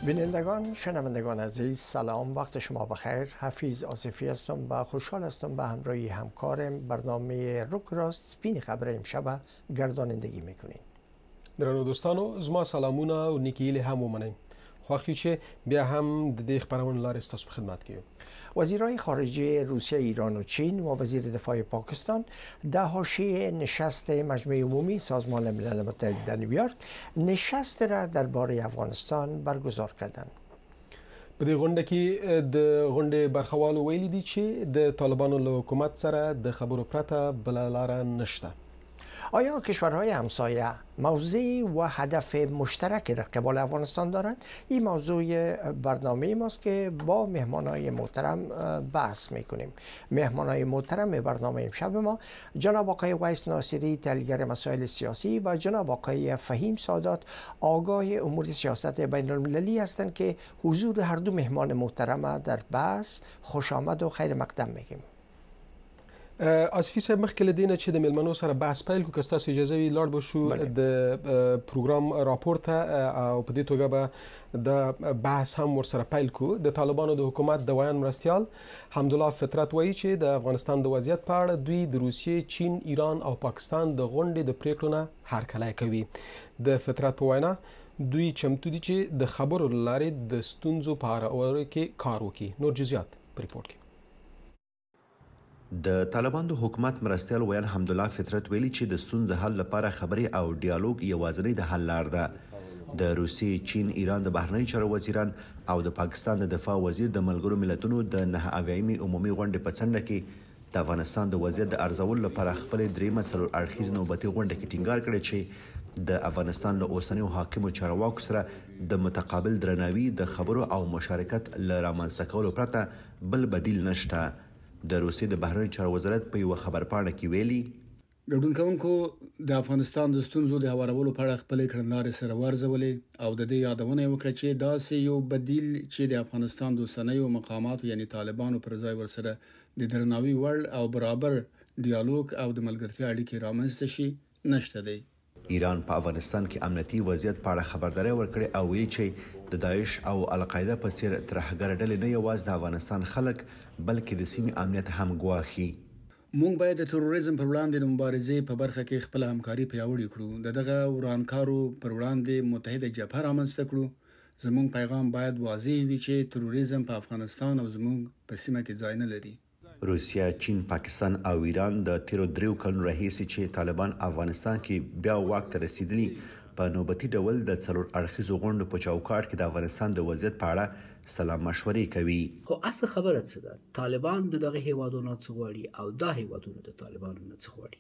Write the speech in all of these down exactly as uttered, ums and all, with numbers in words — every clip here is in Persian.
بینندگان، شنوندگان عزیز، سلام، وقت شما بخیر. حفیظ آصفی هستم و خوشحال هستم به همراهی همکارم برنامه روک راست سپین خبر امشب گردانندگی میکنیم. درنو دوستانو، زما سلامونه او نیکی هم ومنئ. خواهی چې بیا هم د دې خبرونو لارې ستاسو په خدمت کې یو. وزیرای خارجه روسیه، ایران و چین و وزیر دفاع پاکستان در حاشیه نشست مجمع عمومی سازمان ملل متحد در نیویورک نشست را درباره افغانستان برگزار کردند. په دې غونډه کې د غونډې برخوالو ویلي دي چې د طالبانو له حکومت سره د خبرو پرته بله لاره نشته. آیا کشورهای همسایه موضع و هدف مشترک در قبال افغانستان دارند؟ این موضوع برنامه ماست که با مهمانای محترم بحث میکنیم. مهمانای محترم برنامه امشب ما جناب آقای ویس ناصری، تحلیلگر مسائل سیاسی، و جناب آقای فهیم سادات، آگاه امور سیاست بین المللی هستند که حضور هر دو مهمان محترم در بحث خوش آمد و خیر مقدم میگیم. آصفی صاحب، مخکې له دې نه چې د میلمنو سره بحث پیل کړو، که ستاسو اجازه وي لاړ به شو د پروګرام راپور ته او په دې توګه به د بحث هم ورسره پیل کړو. د طالبانو د حکومت د ویان مرستیال حمدالله فطرت وایي چې د افغانستان د وضعیت په اړه دوی د روسیې، چین، ایران او پاکستان د غونډې د پریکړو نه هرکلی کوي. د فطرت په وینا دوی چمتو دي چې د خبرو له لارې د ستونزو په هوارولو کې کار وکړي. نور جزئیات په ریپورټ کې. د طالبان د حکومت مرستیال ویان حمدالله فطرت ویلي چې د ستونزو د حل لپاره خبرې او ډیالوګ یوازینی د حل لار ده. د روسیې، چین، ایران د بهرنیو چارو وزیران او د پاکستان د دفاع وزیر د ملګرو ملتونو د نهه اویایمې عمومي غونډې په څنډه کې د افغانستان د وضعیت د ارزولو لپاره خپلې دریمه څلور اړخیزې نوبتي غونډه کې ټینګار کړی چې د افغانستان له اوسنیو حاکمو چارواکو سره د متقابل درناوي، د خبرو او مشارکت له رامنځته کولو پرته بل بدیل نشته. د روسیې د بهرنیو چارو وزارت په یوه خبرپاڼه کې ویلي ګډون کوونکو د افغانستان د ستونزو د هوارولو په اړه خپلې کړنلارې سره وارزولې او د دې یادونه یې وکړه چې داسې یو بدیل چې د افغانستان د اوسنیو مقاماتو یعنی طالبانو پر ځای ورسره د درناوي وړ او برابر ډیالوګ او د ملګرتیا اړیکې رامنځته شي نشته دی. ایران په افغانستان کې امنیتي وضعیت په اړه خبرداری ورکړې او ویلي چې د داعش او القاعده په څیر ترهګر ډلې نه یوازې د افغانستان خلک بلکې د سیمې امنیت هم ګواښي. موږ باید د تروریزم پر وړاندې د مبارزې په برخه کې خپل همکاري پیاوړې کړو. د دغه ورانکارو پر وړاندې متحده جبهه رامنځته کړو. زموږ پیغام باید واضح وي چې تروریزم په افغانستان او زموږ په سیمه کې ځای نه لري. روسیه، چین، پاکستان او ایران د تیرو دریو کلونو راهیسې چې طالبان افغانستان کې بیا واک ته رسیدلي په نوبتي ډول د څلور اړخیزو غونډو په چوکاټ کې د افغانستان د وضعیت په اړه سلا مشورې کوي. خو اصل خبره څه ده؟ طالبان د دغه هیوادونو څخه غواړي او دا هیوادونه د طالبانو نه څخه غواړي.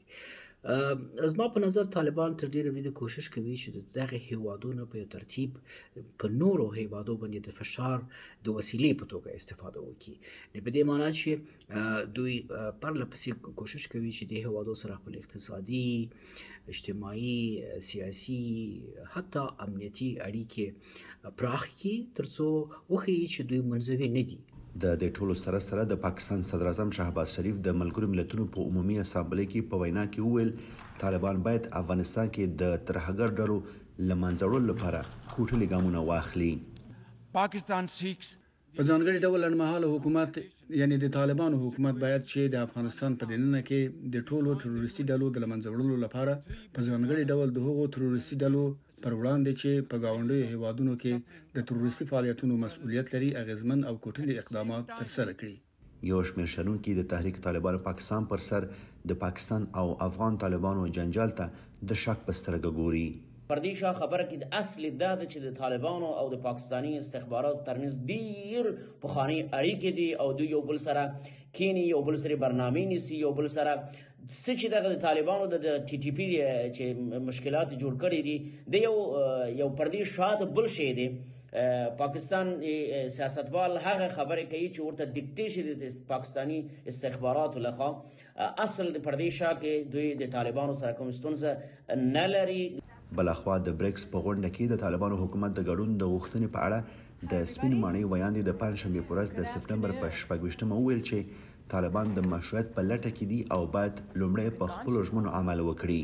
از ما په نظر طالبان تر ډیره بده کوشش کوي چې دغه هیوادونو په ترتیب په نورو هیوادو باندې د فشار د وسیلې په توګه استفاده وکړي. نه په دې معنی چې دوی پرله پسې کوشش کوي چې د هیوادو سره خپل اقتصادي، اجتماعي، سیاسي، حتی امنیتي اړیکې پراخ کړي ترڅو وښیي چې دوی منځوي نه دي. د دې ټولو سره سره د پاکستان صدر اعظم شهباز شریف د ملګرو ملتونو په عمومي اسامبلې کې په وینا کې وویل طالبان باید افغانستان کې د ترهګر ډلو له منځه وړلو لپاره کوټلي ګامونه واخلي. پاکستان سیکس په ځانګړي ډول لنډمهاله حکومت یعنی د طالبانو حکومت باید چې د افغانستان په دننه کې د ټولو تروریستي ډلو د منځه وړلو لپاره په ځانګړي ډول د هغو تروریستي ډلو پر وړاندې چې په گاونډیو هیوادونو کې د تروریستي فعالیتونو مسؤلیت لري اغیزمن او کوټلي اقدامات ترسره کړي. یو شمېر شنونکي د تحریک طالبان پاکستان پر سر د پاکستان او افغان طالبانو جنجال ته د شک په سترګه ګوري. پر دې شا خبره کې د اصل دا ده چې د طالبانو او د پاکستاني استخباراتو ترمنځ ډیر پخواني اړیکې دي او دوی یو بل سره کینی، یو بل سره برنامې نیسي، یو بل سره څه چې دغه د طالبانو د ټي ټي پی چې مشکلات جوړ کړي دي د یو یو پر دې شاته بل شی دی. پاکستان سیاستوال هغه خبرې کوي چې ورته ډیکټې شي د پاکستاني استخباراتو لخوا. اصل د پر دې شا کې دوی د طالبانو سره کوم ستونزه نه لري. بلخوا د بریکس په غونډه کې د طالبانو حکومت د ګډون د غوښتنې په اړه د سپین ماڼۍ ویاندې د پنځشنبې په ورځ د سپټمبر په شپږ ویشتمه وویل چې طالبان د مشروعیت په لټه کې دي او باید لومړی په خپل ژمنو عمل وکړي.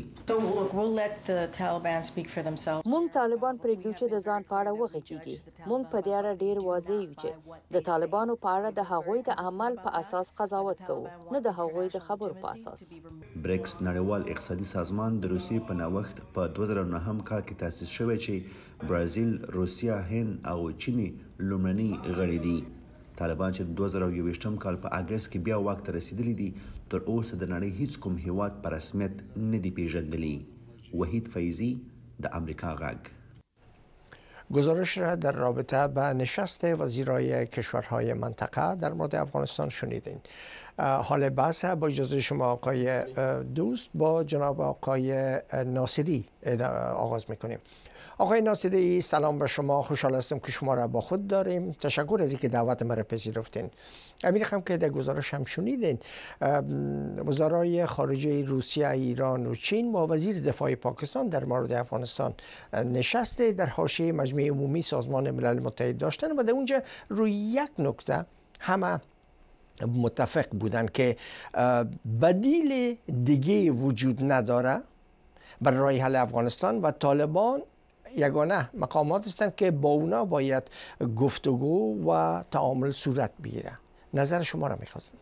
مونږ طالبان پرېږدو چې د ځان په اړه وغږیږي. مونږ په دې اړه ډیر واضح یو چې د طالبانو په اړه د هغوی د عمل په اساس قضاوت کوو، نه د هغوی د خبرو په اساس. برکس نړیوال اقتصادي سازمان د روسیې په نوښت په دوه زره نه کال کې تأسیس شوی چې برازیل، روسیا، هند او چین لومړني غړي دي. طالبان چې دوه زره یوویشتم کال په اگست کې بیا واک ته رسیدلی دي، تر اوسه د نړۍ هیڅ کوم هیواد په رسمیت نه دی پیژندلی. وحید فیضی، د امریکا غږ. گزارش را در رابطه با نشست وزیرای کشورهای منطقه در مورد افغانستان شنیدین. حال بحث با اجازه شما آقای دوست با جناب آقای ناصری آغاز میکنیم. آقای ناصری، سلام به شما، خوشحال هستم که شما را با خود داریم. تشکر از اینکه دعوت ما را پذیرفتین. امیر خم که در گزارش هم شنیدین، وزرای خارجه روسیه، ایران و چین با وزیر دفاع پاکستان در مورد افغانستان نشست در حاشیه مجمع عمومی سازمان ملل متحد داشتن و در اونجا روی یک نکته همه متفق بودن که بدیل دیگه وجود نداره برای حل افغانستان و طالبان یگانه مقامات هستند که با اونا باید گفتگو و تعامل صورت بگیره. نظر شما را میخواستم.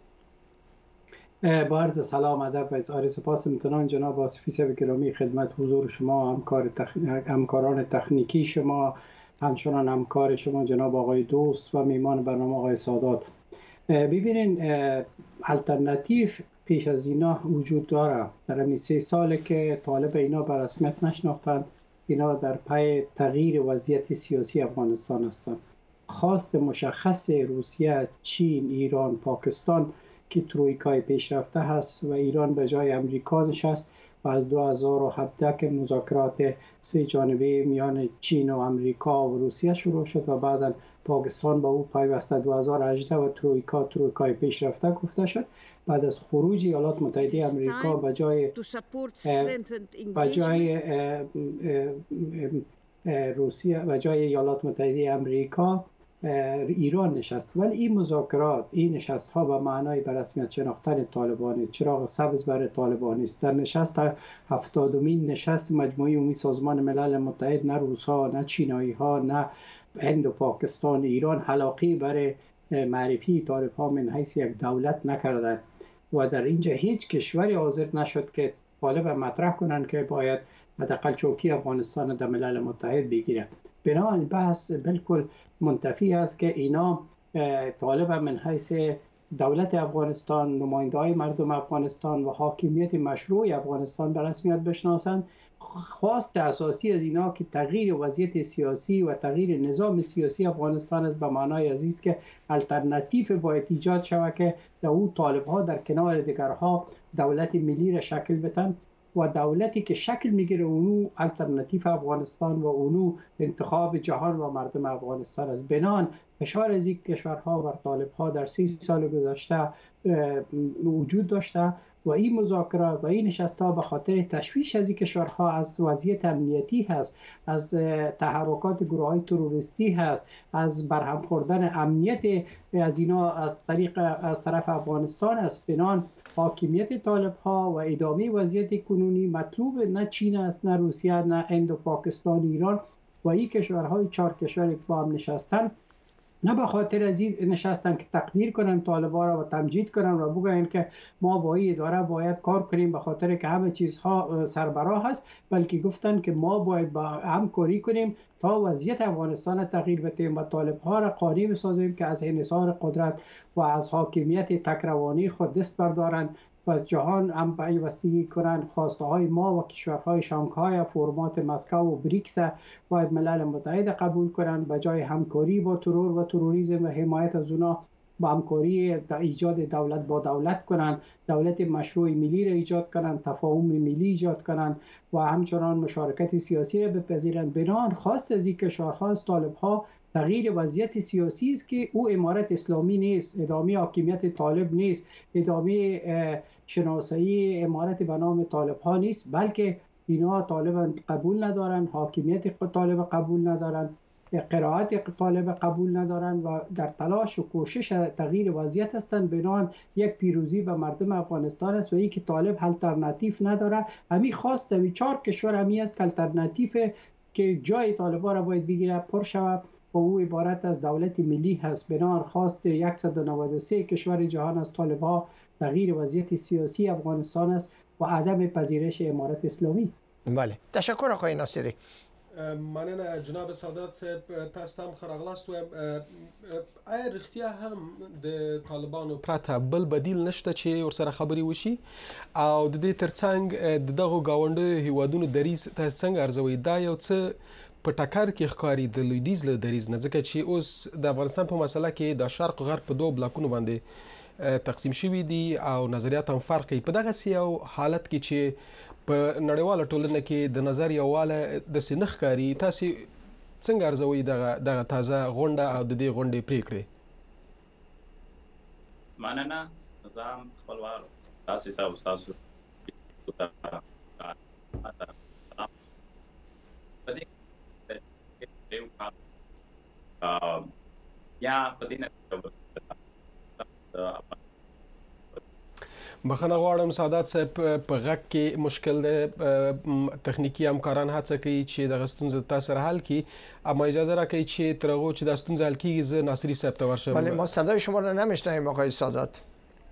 با عرض سلام، ادب و اظهار سپاس امتنان جناب آصفی صاحب گرامی خدمت حضور شما، همکار تخ... همکاران تکنیکی شما، همچنان همکار شما جناب آقای دوست و میمان برنامه آقای سادات. ببینین الटरनेटिव پیش از اینا وجود داره. در همین سه ساله که طالب اینا به رسمیت نشناختند، اینا در پی تغییر وضعیت سیاسی افغانستان هستند. خواست مشخص روسیه، چین، ایران، پاکستان که ترویکای پیشرفته هست و ایران به جای امریکا نشست و از دو هزار و هفده که مذاکرات سه جانبه میان چین و امریکا و روسیه شروع شد و بعدا پاکستان با او پیوسته دو هزار و هجده و ترویکا ترویکای پیشرفته گفته شد. بعد از خروج ایالات متحده آمریکا به جای به جای روسیه و جای ایالات متحده آمریکا ایران نشست. ولی این مذاکرات، این نشست ها به معنای به رسمیت شناختن طالبان، چراغ سبز برای طالبان است. در نشست هفتادمین نشست مجموعه عمومی سازمان ملل متحد نه روس ها، نه چینایی ها، نه هند و پاکستان، ایران علاقه برای معرفی طالب ها من حیث یک دولت نکردند و در اینجا هیچ کشوری حاضر نشد که طالب مطرح کنند که باید حداقل چوکی افغانستان در ملل متحد بگیره. بنابراین بحث بالکل منتفی است که اینا طالب من حیث دولت افغانستان، نماینده های مردم افغانستان و حاکمیت مشروع افغانستان به رسمیت بشناسند. خواست اساسی از اینا که تغییر وضعیت سیاسی و تغییر نظام سیاسی افغانستان است، به معنای عزیز که الटरनेटिव باید ایجاد شود که در او طالب ها در کنار دیگرها دولت ملی را شکل بدن و دولتی که شکل میگیره اونو الटरनेटिव افغانستان و اونو انتخاب جهان و مردم افغانستان است. بنان فشار از این کشورها و طالب ها در سی سال گذشته وجود داشته و این مذاکرات و این نشست‌ها به خاطر تشویش از این کشورها از وضعیت امنیتی هست، از تحرکات گروه‌های تروریستی هست، از برهم خوردن امنیت از اینا از طریق از طرف افغانستان است. بنان حاکمیت طالب ها و ادامه وضعیت کنونی مطلوب نه چین است، نه روسیه، نه هند و پاکستان، ایران و این کشورهای چهار کشور که با هم نشستن، نه به خاطر از این نشستن که تقدیر کنن طالبان را و تمجید کنن و بگوین که ما با این اداره باید کار کنیم به خاطر که همه چیزها سربراه هست، بلکه گفتن که ما باید با هم کاری کنیم تا وضعیت افغانستان تغییر بدیم و طالب ها را قانع بسازیم که از انحصار قدرت و از حاکمیت تکروانی خود دست بردارند و جهان هم پیوستگی کنند. خواسته های ما و کشورهای شانگهای فرمات مسکو و بریکس باید ملل متحد قبول کنند، به جای همکاری با ترور و تروریسم و حمایت از اونا با همکاری ایجاد دولت با دولت کنند، دولت مشروع ملی را ایجاد کنند، تفاهم ملی ایجاد کنند و همچنان مشارکت سیاسی را بپذیرند. بنان خاص از این کشورها از طالب ها تغییر وضعیت سیاسی است که او امارت اسلامی نیست، ادامه حاکمیت طالب نیست، ادامه شناسایی امارت به نام طالب ها نیست، بلکه اینا طالب قبول ندارن، حاکمیت طالب قبول ندارن قرائت طالب قبول ندارند و در تلاش و کوشش تغییر وضعیت هستند. بنابراین یک پیروزی به مردم افغانستان است و این که طالب الटरनेटिव نداره. همین خواست می چهار کشور همی است که الटरनेटिव که جای طالبان را باید بگیره پر شود و او عبارت از دولت ملی هست. بنابراین خواست صد و نود و سه کشور جهان از طالبان تغییر وضعیت سیاسی افغانستان است و عدم پذیرش امارت اسلامی. بله، تشکر آقای ناصری. مننه جناب سادات صاحب، تاسو هم خراغلاست. آیا رښتیا هم د طالبانو پرته بل بدیل نشته چې ورسره خبرې وشي او د دې ترڅنګ د دغو ګاونډیو هیوادونو دریځ تاسو څنګه ارزوئ؟ دا یو څه په ټکر کې ښکاري د لویدیځ له دریځ نه، ځکه چې اوس د افغانستان په مسله کې د شرق غرب په دوه بلاکونو باندې تقسیم شوي دي او نظریات هم فرق کوي. په دغسې یو حالت کې چې په نړیواله ټولنه کې د نظر یووالی داسې نه ښکاري، تاسې څنګه ارزوئ دغه تازه غونډه او د دې غونډې پریکړې؟ مننه. زه هم خپلوار تاسې ته او ستاسو په دې یا په دې نه بخښنه غواړم سادات صاحب، په غږ کې مشکل دی، تخنیکي همکاران هڅه کوي چې دغه ستونزه تاسو سره حل کړي، اما اجازه راکړئ چې تر هغو چې دا ستونزه حل کیږي زه ناصری صاحب ته ورشم. بله، ما صدای شما را نمیشنویم آقای سادات.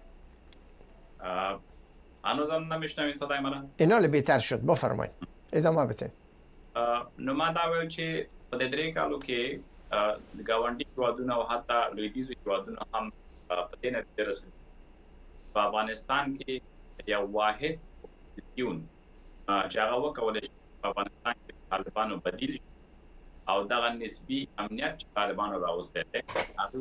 هنوزم نمیشنوین صدای من؟ اینال بهتر شد، بفرمایید ادامه بدین. نو ما دا ویل چې په دې درې کالو کې د ګاونډي هیوادونه او حتی لویدیځو هیوادونه هم په دې نتیجه رسېدلي په افغانستان کې یو واحد اپوزیسیون چې هغه وکولی شي په افغانستان کې طالبانو بدیل شي او دغه نسبي امنیت چې طالبانو راوستی دی هغه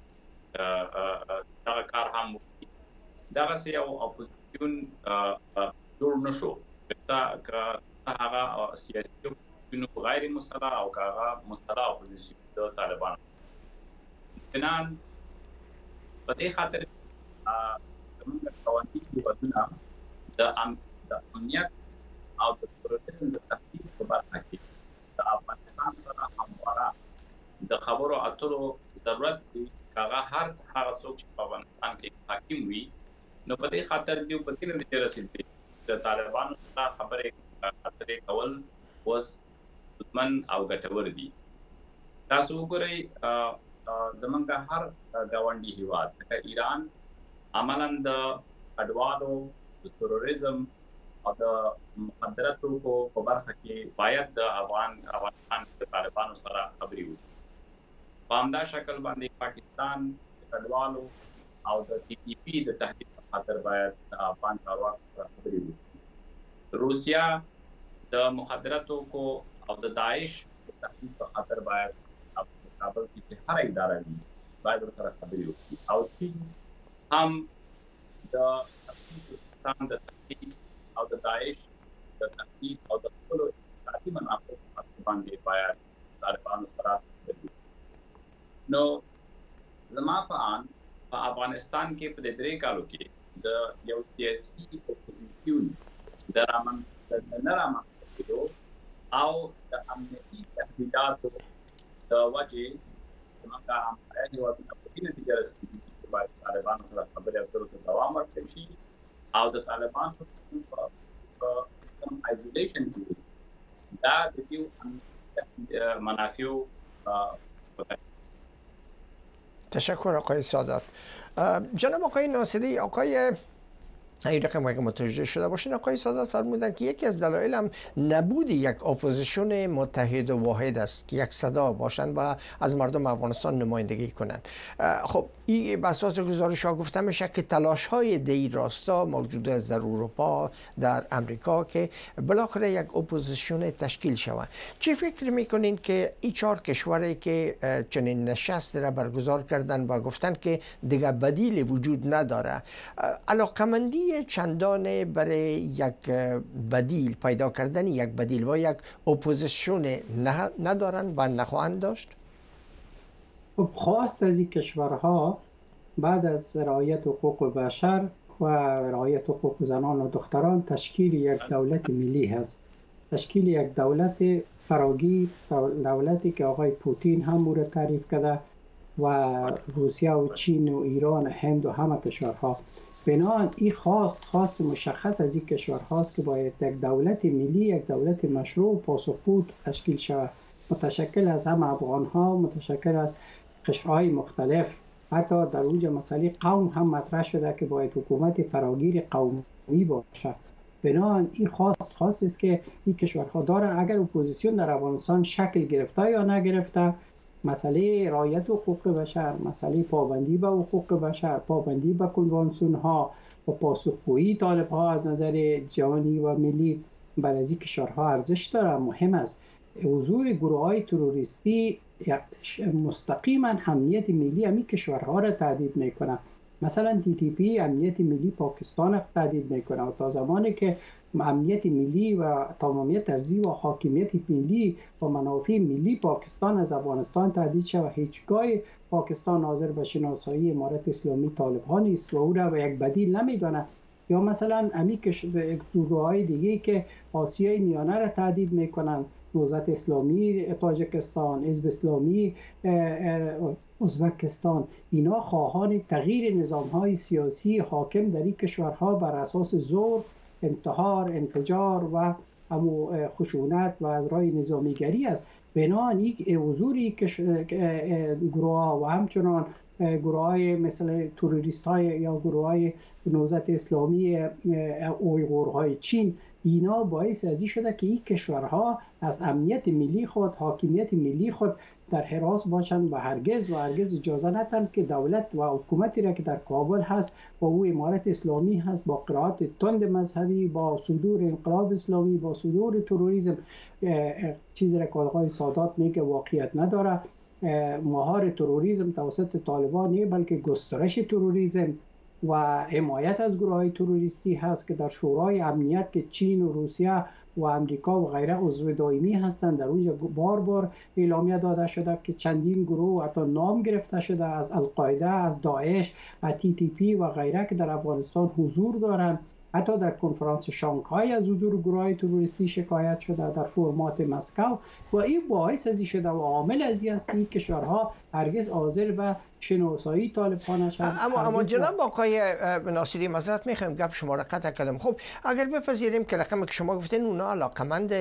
دغه کار هم وکړي. دغسې یو اپوزیسیون جوړ نه شو، که هغه سیاسي اپوزیسیون غیر مسلح او که هغه مسلح اپوزیسیون د طالبانو. بنان په دې خاطر زموږ قوانین هیوادونه د امنیت او د تروریزم د تهدید په برخه کې د افغانستان سره همواره د خبرو اترو ضرورت دی. هغه هر هغه څوک چې په افغانستان کې حاکم وي، نو په دې خاطر دوی په دې نتیجه رسېدلي د طالبانو سره خبرې اترې کول اوس ستونزمن او ګټور دي. تاسو وګورئ زمونږ هر ګاونډي هیواد لکه ایران عملاً د کډوالو د تروریزم او د مخدره توکو په برخه کې باید د افغان افغانستان د طالبانو سره خبرې وکړي. په همدا شکل باندې پاکستان د کډوالو او د ټي ټي پي د تهدید په خاطر باید د افغان چارواکو سره خبرې وکړي. روسیا د مخدره توکو او د داعش د تهدید په خاطر باید په کابل کې چې هر اداره وي باید ورسره خبرې وکړي. او چین هم د افغانستان د تهدید او د داعش د تهدید او د خپلو اقتصادي منافعو په باندې باید طالبانو سره خبرې وکړي. نو زما په اند په افغانستان کې په دې درې کالو کې د یو سیاسي اپوزیسیون د رامنځته نه رامنځته کېدو او د امنیتي تهدیداتو د وجې زموږ همسایه هېوادونه په دې نتیجه رسېدلي چې باید طالبانو سره خبرې اترو ته دوام ورکړل شي او د طالبانو په کوم آیزولیشن کې دا د دې منافعو. تشکر آقای سادات. جناب آقای ناصری، آقای این رقم اگه متوجه شده باشین آقای سادات فرمودن که یکی از دلایل هم نبود یک اپوزیسیون متحد و واحد است که یک صدا باشند و از مردم افغانستان نمایندگی کنند. خب این به اساس گزارش ها گفته میشه که تلاش های دی راستا موجود است در اروپا، در امریکا که بالاخره یک اپوزیسیون تشکیل شود. چی فکر میکنین که این چهار کشوری که چنین نشست را برگزار کردن و گفتن که دیگه بدیل وجود نداره، علاقمندی چندانه برای یک بدیل پیدا کردن یک بدیل و یک اپوزیسیون ندارن و نخواهند داشت؟ خب خواست از این کشورها بعد از رعایت حقوق بشر و رعایت حقوق زنان و دختران تشکیل یک دولت ملی هست. تشکیل یک دولت فراگیر، دولتی که آقای پوتین هم او را تعریف کرده و روسیه و چین و ایران و هند و همه کشورها. بنابراین این خواست خواست مشخص از این کشورهاست که باید یک دولت ملی، یک دولت مشروع پاسخگو تشکیل شود، متشکل از هم افغانها، متشکل از قشرهای مختلف. حتی در اوج مسئله قوم هم مطرح شده که باید حکومت فراگیر قومی باشه. بنابراین این خواست خواست است که این کشورها داره. اگر اپوزیسیون در افغانستان شکل گرفته یا نگرفته، مسئله رعایت حقوق بشر، مسئله پابندی به حقوق بشر، پابندی به کنوانسیون ها و پاسخگویی طالب ها از نظر جهانی و ملی برای این کشورها ارزش داره، مهم است. حضور گروه های تروریستی مستقیما امنیت ملی همین کشورها را تهدید میکنه. مثلا تی تی پی امنیت ملی پاکستان را تهدید میکنه و تا زمانی که امنیت ملی و تمامیت ارضی و حاکمیت ملی و منافع ملی پاکستان از افغانستان تهدید شود، هیچگاه پاکستان حاضر به شناسایی امارت اسلامی طالب ها نیست و او را به یک بدیل نمیدانه. یا مثلا امی گروه‌های دیگه که آسیای میانه را تهدید میکنن، نهضت اسلامی تاجیکستان، حزب اسلامی ازبکستان، اینا خواهان تغییر نظام‌های سیاسی حاکم در این کشورها بر اساس زور، انتحار، انفجار و همو خشونت و از راه نظامیگری است. بنابراین حضور گروه ها و همچنان گروه های مثل تروریست های یا گروه های نهضت اسلامی اویغورهای چین، اینا باعث ازی شده که این کشورها از امنیت ملی خود، حاکمیت ملی خود در حراس باشند و هرگز و هرگز اجازه ندن که دولت و حکومتی را که در کابل هست و او امارت اسلامی هست با قرارات تند مذهبی، با صدور انقلاب اسلامی، با صدور تروریسم، چیزی را که آقای سادات میگه واقعیت نداره. مهار تروریسم توسط طالبان نیست بلکه گسترش تروریسم و حمایت از گروه های تروریستی هست که در شورای امنیت که چین و روسیه و امریکا و غیره عضو دائمی هستند، در اونجا بار بار اعلامیه داده شده که چندین گروه حتی نام گرفته شده از القاعده، از داعش، از تی تی پی و غیره که در افغانستان حضور دارند. حتی در کنفرانس شانگهای از حضور گروه های تروریستی شکایت شده در فرمات مسکو و این باعث ازی شده و عامل ازی است که این کشورها هرگز حاضر به شناسایی طالب ها نشد. اما اما جناب آقای ناصری معذرت میخوایم گپ شما را قطع کردم. خب اگر بپذیریم که رقمی که شما گفتین اونا علاقمند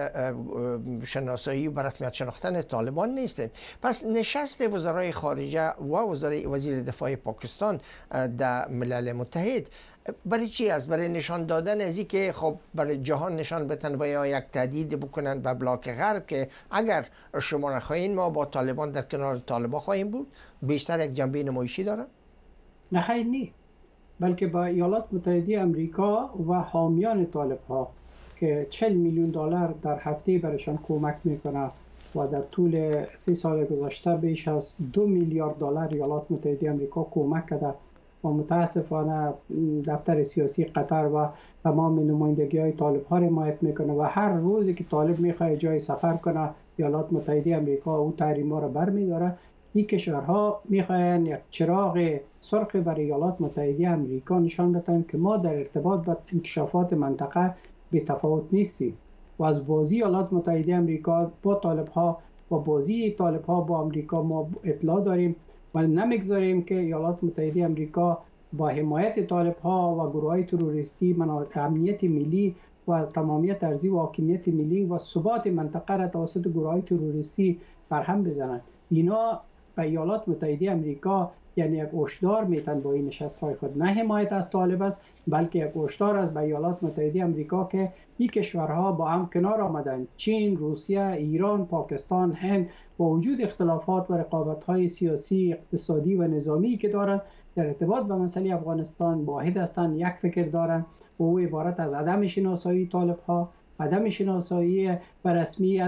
شناسایی و رسمیت شناختن طالبان نیستن، پس نشست وزرای خارجه و وزرای وزیر دفاع پاکستان در ملل متحد برای چی است؟ برای نشان دادن از این که خب برای جهان نشان بدن و یا یک تهدید بکنن به بلاک غرب که اگر شما نخواهین ما با طالبان در کنار طالبان خواهیم بود؟ بیشتر یک جنبه نمایشی داره؟ نه خیر نی، بلکه با ایالات متحده امریکا و حامیان طالب ها که چهل میلیون دلار در هفته برایشان کمک میکنه و در طول سی سال گذشته بیش از دو میلیارد دلار ایالات متحده امریکا کمک کرده و متاسفانه دفتر سیاسی قطر و تمام نمایندگی های طالب ها را حمایت میکنه و هر روزی که طالب میخواد جای سفر کنه ایالات متحده امریکا او تحریم ها را برمیداره. این کشورها میخواین یک چراغ سرخ برای ایالات متحده امریکا نشان بدن که ما در ارتباط با انکشافات منطقه بی تفاوت نیستیم و از بازی ایالات متحده امریکا با طالب ها و بازی طالب ها با امریکا ما اطلاع داریم و نمیگذاریم که ایالات متحده امریکا با حمایت طالب ها و گروه های تروریستی امنیت ملی و تمامیت ارضی و حاکمیت ملی و ثبات منطقه را توسط گروه های تروریستی برهم بزنند. اینا به ایالات متحده امریکا یعنی یک هشدار میتن با این نشست های خود، نه حمایت از طالب است بلکه یک هشدار است به ایالات متحده امریکا که این کشورها با هم کنار آمدن. چین، روسیه، ایران، پاکستان، هند با وجود اختلافات و رقابت های سیاسی، اقتصادی و نظامی که دارند در ارتباط به مسئله افغانستان واحد هستند، یک فکر دارند و او عبارت از عدم شناسایی طالب ها، عدم شناسایی به رسمیت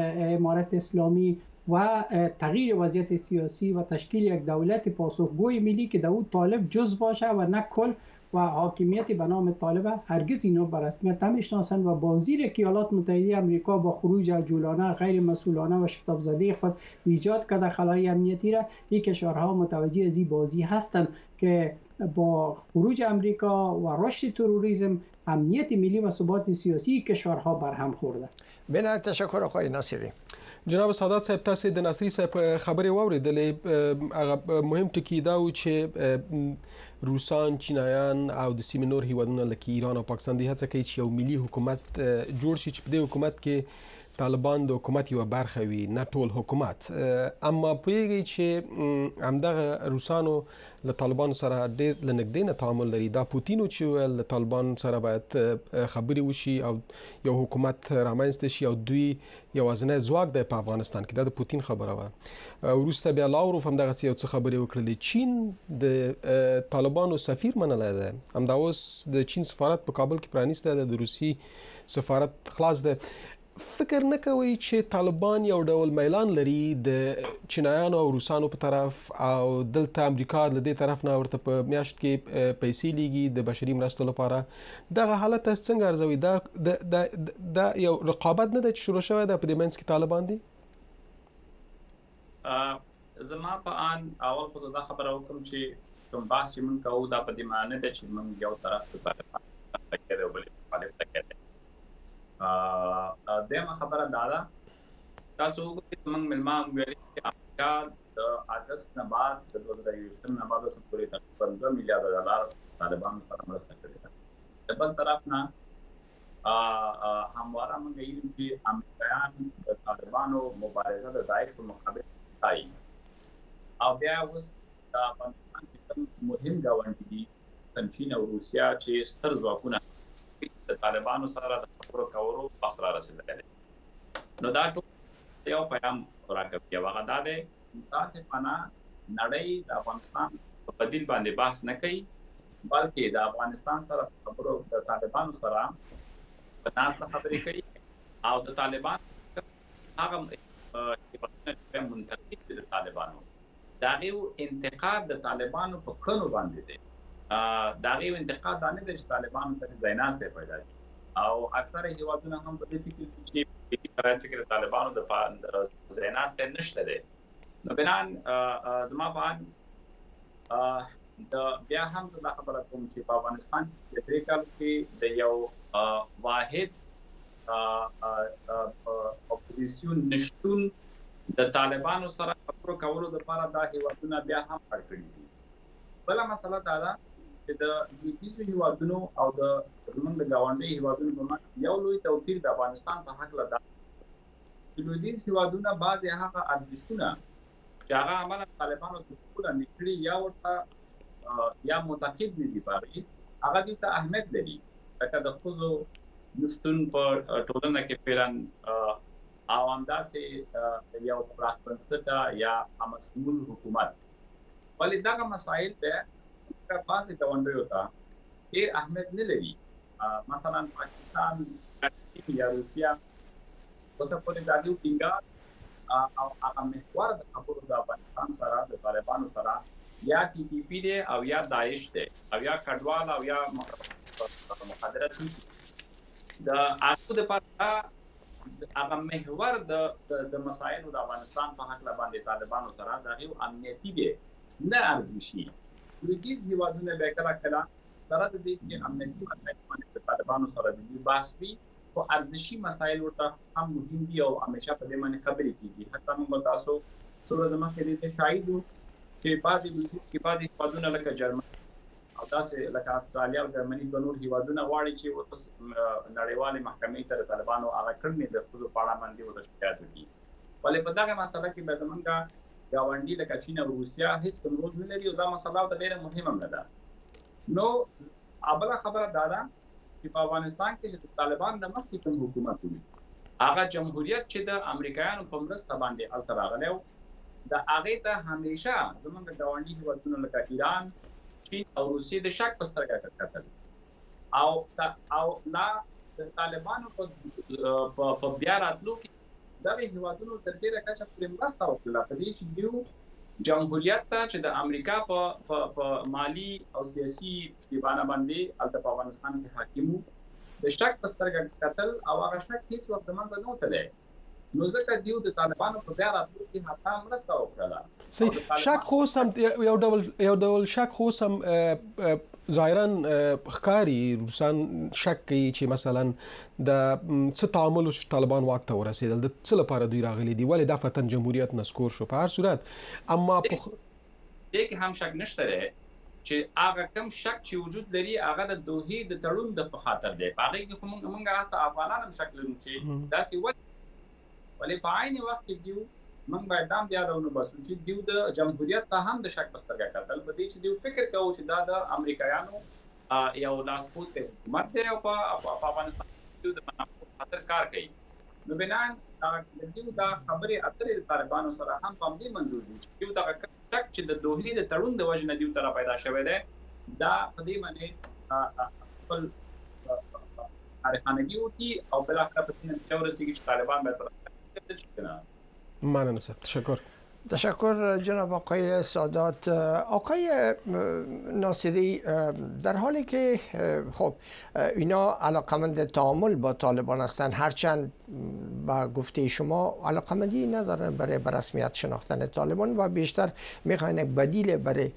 امارت اسلامی و تغییر وضعیت سیاسی و تشکیل یک دولت پاسخگوی ملی که در اون طالب جز باشه و نه کل و حاکمیت به نام طالب. هرگز اینا به رسمیت نمیشناسند و بازی که ایالات متحده آمریکا با خروج عجولانه غیر مسئولانه و شتاب زده خود ایجاد کرده خلای امنیتی را، این کشورها متوجه از این بازی هستند که با خروج امریکا و رشد تروریسم امنیت ملی و ثبات سیاسی کشورها برهم خورده. بنا تشکر آقای ناصری. جناب سادات صاحب تاسو د ناصری صاحب خبرې واورېدلې. هغه مهم ټکی دا و چې روسان، چینایان او د سیمې نور هیوادونه لکه ایران او پاکستان د هڅه کوي چې یو ملي حکومت جوړ شي چې په دې حکومت کې طالبان د حکومت یو برخه وي، نه ټول حکومت. اما پوهیږي چې همدغه روسانو له طالبانو سره ډېر له نږدې نه تعامل لري. دا پوتین چې ویل له طالبان سره باید خبرې وشي او یو حکومت رامنځته شي او دوی یوازینی ځواک دی په افغانستان کې. دا د پوتین خبره وه. وروسته بیا لاوروف همدغسې یو څه خبرې وکړلې. چین د طالبانو سفیر منلی دی. همدا اوس د چین سفارت په کابل کې پرانیستی دی، د روسي سفارت خلاص دی. فکر نه کوي چې طالبان یو ډول میلان لري د چینایانو او روسانو په طرف، او دلته امریکا له دې طرف نه ورته په میاشت کې پیسې لیږي د بشري مرستو لپاره؟ دغه حالت تاسو څنګه ارزوي؟ دا دا یو رقابت نه ده چې شروع شوی ده په دې منځ کې طالبان دي؟ زما په ان اول خو دا خبره وکړم چې کوم بحث چې موږ کوو دا په دې معنی ده چې موږ یو طرف ته پاتې دی او بل طرف ته کېږي. دغه خبره دا ده تاسو وګورئ چې موږ ملمان ویلي چې امریکا د اگست نه بعد د دوه زره یوولسم نه بعد څخه پورې تقریبا دوه میلیارډ ډالر طالبانو سره مرسته کړې ده. د بل طرف نه همواره موږ ویلي چې امریکایان د طالبانو مبارزه د داعش په مقابل کوي او بیا اوس د افغانستان کې مهم ګاونډي دي چین او روسیا چې ستر ځواکونه د طالبانو سره د خبرو کولو وخت را رسېدلی. نو دا ټول یو پیغام راکوي. یو هغه دا دی متاسفانه نړۍ د افغانستان په بدیل باندې بحث نه کوي، بلکې د افغانستان سره خبرو د طالبانو سره په ناسته خبرې کوي او د طالبان هغه چې منتقد دي د طالبانو دا یو انتقاد د طالبانو په کړنو باندې دی. دا غو انتقاد نه دی چې طالبانو ته ځایناسته پیدا شي او اکثره هیوادونه هم په دې فکر کې چې په راځي کې طالبانو د ځایناسته نشته دی. نو بنان زما په د بیا هم زه دا خبره کوم چې په افغانستان کې د درې کال کې د یو واحد اپوزیسیون نشټون د طالبانو سره خبرو کولو لپاره دا هیوادونه بیا هم اړ کړي دي. بل مسله دا ده چې د لویدیځو هیوادونو او د زمونږ د ګاونډي هیوادونو په منځ یو لوی توپیر د افغانستان په حق لدا. لویدیځ هیوادونه بعضی هغه ارزښتونه چې هغه عملاً طالبانو د ټول نکړي یا ورته یا متقید دي پاره هغه د ته اهمیت لري. لکه د خوځو نشټون په ټولنه کې پیران او همداسې یو پراخبنسټه یا همشمول حکومت. ولې دغه مسائل به په باسي ګاونډیو ته ډېر اهمیت نه لري. مثلا پاکستان یا روسیا اوسه په دې دادیو ټینګا او هغه محور د خبرو د افغانستان سره د طالبانو سره یا ټي ټي پی دی او یا داعش دی او یا کډوال او یا مخدرات د اخو د پاره هغه محور د د مسایلو د افغانستان په حق باندې طالبانو سره د یو امنیتي دی نه ارزشي. لویدیځ هیوادونه به کله کله سره د دې چې امنیتي مسایل باندې طالبانو سره د بحث وي او ارزشي مسایل ورته هم مهم دي او همیشه په دې باندې خبرې کیږي. حتی موږ تاسو څو زما کې دې شاهد وو چې بعضي لویدیځ کې بعضي هیوادونه لکه جرمني او تاسو لکه استرالیا او جرمني د نور هیوادونه واړي چې اوس نړیوالې محکمې ته طالبانو هغه کړنې د خپل پاړه باندې ورته شکایت وکړي. ولې په دغه مسله کې به زمونږ ګاونډي لکه چین او روسیا هیڅ کوم رول نه لري او دا مسله د ډیره مهمه نه ده. نو اوله خبره دا ده چې په افغانستان کې چې طالبان د مخکې کوم حکومت وي هغه جمهوریت چې د امریکایانو په مرسته باندې الته راغلی و د هغې ته همیشه زموږ ګاونډي هیوادونه لکه ایران، چین او روسیې د شک په سترګه کتل او او لا د طالبانو په بیا راتلو کې دا به هیوادونو تر ډیره کچه پرې مرسته وکړه په دې چې یو جمهوریت ته چې د امریکا په په مالی او سیاسي شتیبانه باندې الته په افغانستان کې حاکم وو د شک په سترګه کتل او هغه شک هیڅ وخت د منځه نه وتلی. نو ځکه دیو د طالبانو په بیا راتلو کې حتی مرسته وکړله. صحیح. شک خو سم یو ډول یو ډول شک خو سم ظاهرا ښکاري روسان شک کوي چې مثلا د څه تعامل طالبان واک ته ورسېدل د څه لپاره دوی راغلي دي ولې د فتن جمهوریت نسکور شو په هر صورت. اما په دې کې هم شک نشته دی چې هغه کم شک چې وجود لري هغه د دوحې د تړون د خاطر دی. په هغه کې خو موږ حتی افغانان هم شک لرو چې داسې ولې ولې په عین وخت کې دیو موږ باید دا یادونه وباسو چې دیو د جمهوریت ته هم د شک په سترګه کتل په دې چې دیو فکر کوي چې دا د امریکایانو یو لاسپوڅ حکومت دی او په افغانستان کې د منافعو خاطر کار کوي. نو بنان دیو دا خبرې اترې د طالبانو سره هم په دې منظور دي چې دیو دا شک چې د دوحې د تړون د وجه نه دیو تر پیدا شوی دی دا په دې باندې خپل تاریخانګي وتی او بل اخر په دې نتیجه ورسېږي چې طالبان به مننه صاحب. تشکر. تشکر جناب آقای سادات. آقای ناصری در حالی که خب اینا علاقمند تعامل با طالبان هستند هرچند با گفته شما علاقمندی ندارن برای برسمیت شناختن طالبان و بیشتر میخواین یک بدیل برای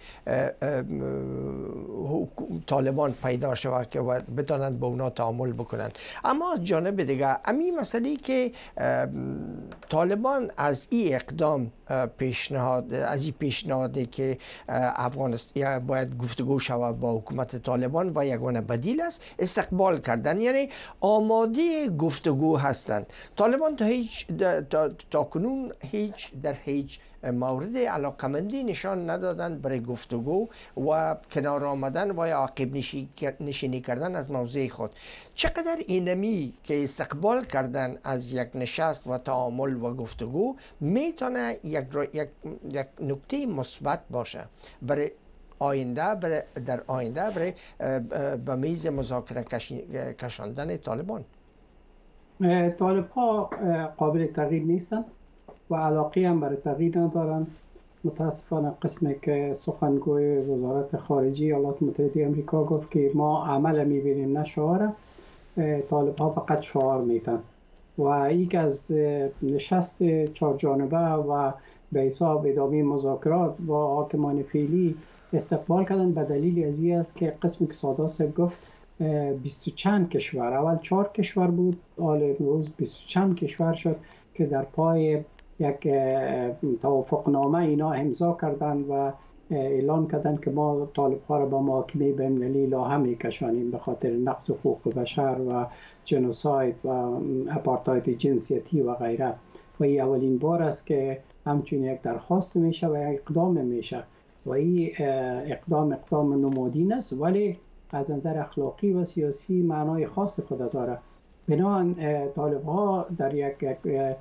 طالبان پیدا شود که بتونن با اونا تعامل بکنن. اما از جانب دیگه امی مسئله که طالبان از این اقدام پیشنهاد از این پیشنهادی که افغانستان باید گفتگو شود با حکومت طالبان و یگانه بدیل است استقبال کردن، یعنی آماده گفتگو هستند. طالبان تا هیچ تا, تا کنون هیچ در هیچ مورد علاقمندی نشان ندادن برای گفتگو و کنار آمدن و یا عقب نشینی کردن از موضع خود. چقدر اینمی که استقبال کردن از یک نشست و تعامل و گفتگو میتونه یک, یک, یک نکته مثبت باشه برای آینده برای در آینده برای به میز مذاکره کشاندن طالبان؟ طالب ها قابل تغییر نیستن و علاقه هم برای تغییر ندارن. متاسفانه قسمی که سخنگوی وزارت خارجه ایالات متحده آمریکا گفت که ما عمل میبینیم نه شعار، طالب ها فقط شعار میتن و یک از نشست چهار جانبه و به حساب ادامه مذاکرات با حاکمان فعلی استقبال کردن به دلیل از این است که قسمی که سادات صاحب گفت بیست و چند کشور، اول چهار کشور بود، حال امروز بیست و چند کشور شد که در پای یک توافقنامه اینا امضا کردن و اعلان کردن که ما طالب ها را به محاکمه بین‌المللی لاحه میکشانیم به خاطر نقض حقوق بشر و جنوساید و اپارتاید جنسیتی و غیره. و این اولین بار است که همچون یک درخواست میشه و یک اقدام میشه و این اقدام اقدام نمادین است ولی از نظر اخلاقی و سیاسی معنای خاص خود داره. بنابراین طالب ها در یک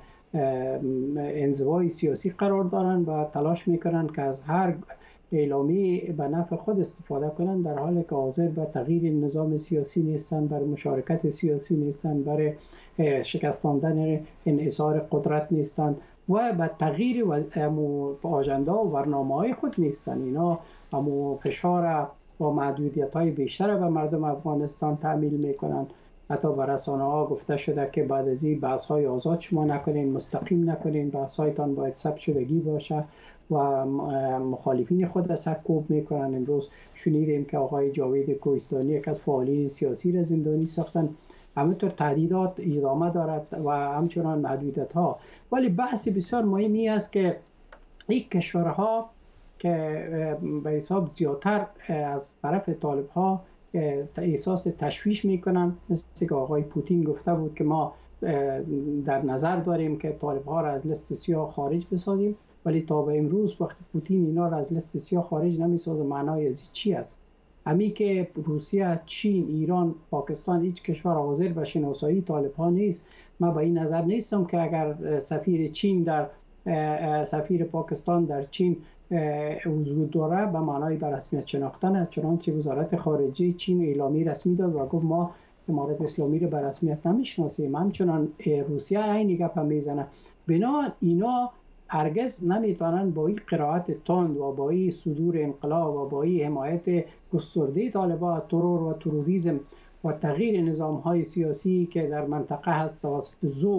انزوای سیاسی قرار دارند و تلاش میکنن که از هر اعلامی به نفع خود استفاده کنند، در حالی که حاضر به تغییر نظام سیاسی نیستند، برای مشارکت سیاسی نیستند، برای شکستاندن انحصار قدرت نیستند و به تغییر و آژنده و برنامه‌های خود نیستند. اینا همو فشار و محدودیت‌های بیشتر به مردم افغانستان تحمیل میکنند. حتی به رسانه ها گفته شده که بعد از این بحث های آزاد شما نکنین، مستقیم نکنین، بحث هایتان باید ثبت شدگی باشه و مخالفین خود را سرکوب میکنن. امروز شنیدیم که آقای جاوید کوهستانی یک از فعالین سیاسی را زندانی ساختن. همینطور تهدیدات ادامه دارد و همچنان محدودیت ها. ولی بحث بسیار مهمی است که این کشورها که به حساب زیادتر از طرف طالب ها احساس تشویش میکنن، مثل که آقای پوتین گفته بود که ما در نظر داریم که طالب ها را از لیست سیاه خارج بسازیم، ولی تا به امروز وقتی پوتین اینا را از لیست سیاه خارج نمیسازه معنای از چی است؟ امی که روسیه، چین، ایران، پاکستان هیچ کشور حاضر به شناسایی طالب ها نیست. من به این نظر نیستم که اگر سفیر چین در سفیر پاکستان در چین وجود داره به معنای به رسمیت شناختن است، چنانچه وزارت خارجه چین اعلامیه رسمی داد و گفت ما امارت اسلامی رو به رسمیت نمیشناسیم. همچنان روسیه عین گپ میزنه. بنا اینا هرگز نمیتونن با این قرائت تند و با این صدور انقلاب و با این حمایت گسترده طالبان ترور و تروریسم و تغییر نظام های سیاسی که در منطقه هست توسط زور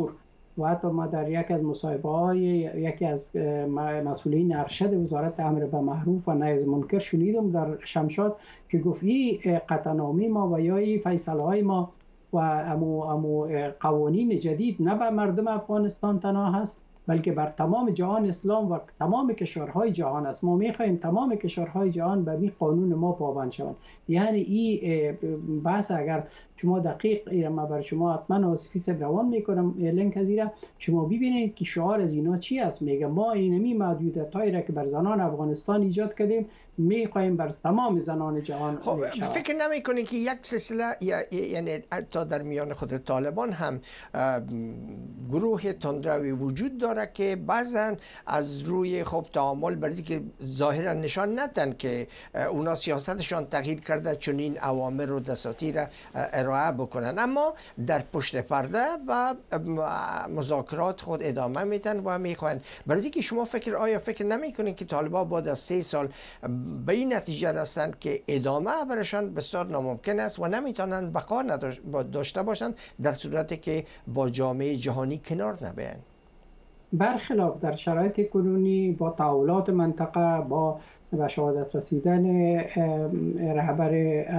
و حتی ما در یکی از مصاحبه های یکی از مسئولین ارشد وزارت امر به معروف و نهی از منکر شنیدم در شمشاد که گفت این قطعنامه ما و یا این فیصله های ما و امو, امو قوانین جدید نه به مردم افغانستان تنها هست بلکه بر تمام جهان اسلام و تمام کشورهای جهان است. ما میخواهیم تمام کشورهای جهان به این قانون ما پابند شوند. یعنی این بحث اگر شما دقیق ایرم ما بر شما حتما آصفی صاحب روان میکنم لینک از ایرم شما ببینید که شعار از اینا چی است. میگه ما اینمی محدودیت هایی را که بر زنان افغانستان ایجاد کردیم میخواهیم بر تمام زنان جهان. خب فکر نمیکنید که یک سلسله یعنی تا در میان خود طالبان هم گروه تندروی وجود داره که بعضا از روی خب تعامل برای که ظاهرا نشان ندن که اونا سیاستشان تغییر کرده چون این اوامر و دساتیر ارائه بکنن، اما در پشت پرده و مذاکرات خود ادامه میدن و میخوان. برای که شما فکر آیا فکر نمیکنین که طالبان بعد از سه سال به این نتیجه رسیدن که ادامه برشان بسیار ناممکن است و نمیتونن بقا داشته باشند در صورتی که با جامعه جهانی کنار نبیان؟ برخلاف در شرایط کنونی با تحولات منطقه با به شهادت رسیدن رهبر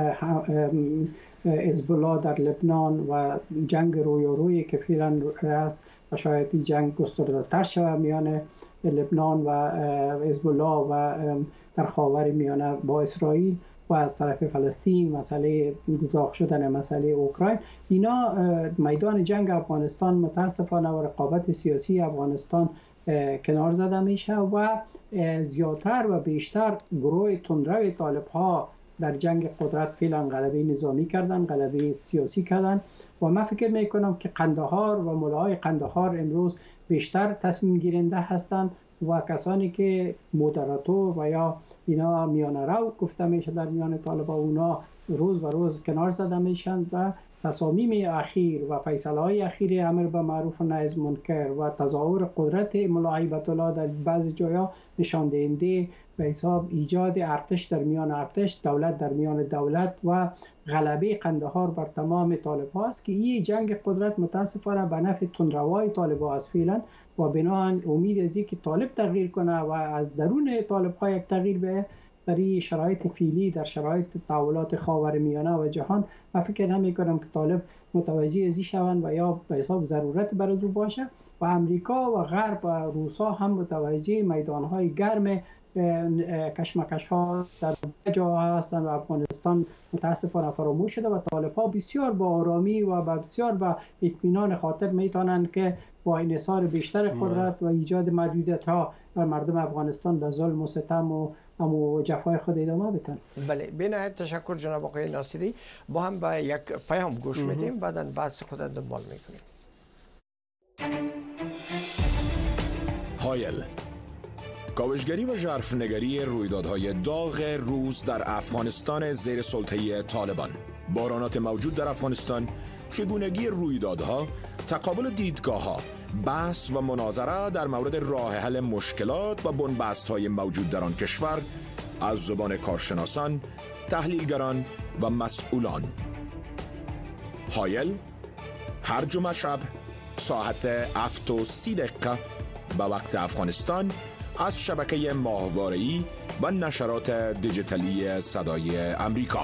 حزب الله در لبنان و جنگ رویارویی که فعلا است و شاید این جنگ گسترده‌تر شود میان لبنان و حزب الله و در خاور میانه با اسرائیل و از طرف فلسطین مسئله گداخت شدن مسئله اوکراین، اینا میدان جنگ افغانستان متاسفانه و رقابت سیاسی افغانستان کنار زده میشه و زیادتر و بیشتر گروه تندرو طالب ها در جنگ قدرت فعلا غلبه نظامی کردن، غلبه سیاسی کردن و من فکر میکنم که قندهار و ملاهای قندهار امروز بیشتر تصمیم گیرنده هستند و کسانی که مودراتور و یا اینا میانه رو گفته میشه در میان طالبان اونا روز به روز کنار زده میشن و تصامیم اخیر و فیصله های اخیر امر به معروف و نهی از منکر و تظاهر قدرت ملا هیبت الله در بعضی جاها نشان دهنده به حساب ایجاد ارتش در میان ارتش، دولت در میان دولت و غلبه قندهار بر تمام طالب ها است که این جنگ قدرت متاسفانه به نفع تندروای طالب ها است فعلا و بناهن امید از این که طالب تغییر کنه و از درون طالب ها یک تغییر به در این شرایط فعلی در شرایط تحولات خاورمیانه و جهان من فکر نمی کنم که طالب متوجه ازی شوند و یا به حساب ضرورت برای او باشه و امریکا و غرب و روسا هم متوجه میدان های گرم کشمکش ها در جاها هستند و افغانستان متاسفانه فراموش شده و طالب ها بسیار با آرامی و بسیار با اطمینان خاطر میتونند که با انحصار بیشتر قدرت و ایجاد محدودیت ها بر مردم افغانستان به ظلم و ستم و امو جفای خود ادامه بدن. بله، بنهایت تشکر جناب آقای ناصری. با هم به یک پیام گوش میدیم بعداً بحث خود دنبال میکنیم. هایل، کاوشگری و ژرفنگری رویدادهای داغ روز در افغانستان زیر سلطه طالبان، بارانات موجود در افغانستان، چگونگی رویدادها، تقابل دیدگاه‌ها، بحث و مناظره در مورد راه حل مشکلات و بنبست‌های موجود در آن کشور از زبان کارشناسان، تحلیلگران و مسئولان. هایل هر جمعه شب ساعت هفت و سی دقیقه به وقت افغانستان از شبکه ماهواره‌ای و نشرات دیجیتالی صدای امریکا.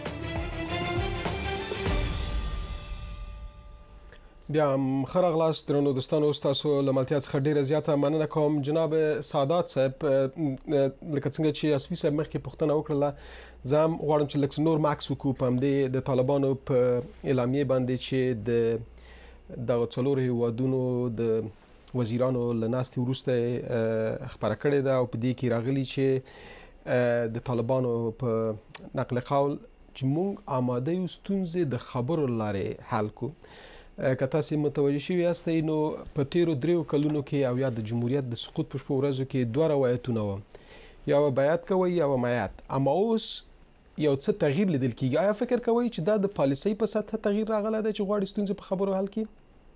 بیا ښه راغلاست درنو دوستانو، ستاسو له ملتیا څخه ډیره زیاته مننه کوم. جناب سادات صاحب، لکه څنګه چې اصفي صاحب مخکې پوښتنه وکړله، زه هم غواړم چې لږ نور ماکس وکړو په همدې د طالبانو په اعلامیې باندې چې د دغه څلورو هیوادونو د وزیرانو له ناستې وروسته خپره کړې ده او په دې کې راغلي چې د طالبانو په نقل قول چې موږ آماده یو ستونزې د خبرو لارې حل کړو. که تاسې متوجه شوي یاستئ نو په تیرو دریو کلونو کې او یا د جمهوریت د سقوط په شپو ورځو کې دوه روایتونه وو، یوه بیعت کوئ یوه میعت. اما اوس یو څه تغییر لیدل کېږي. آیا فکر کوئ چې دا د پالیسۍ په سطحه تغییر راغلی دی چې غواړي ستونزې په خبرو حل کړي؟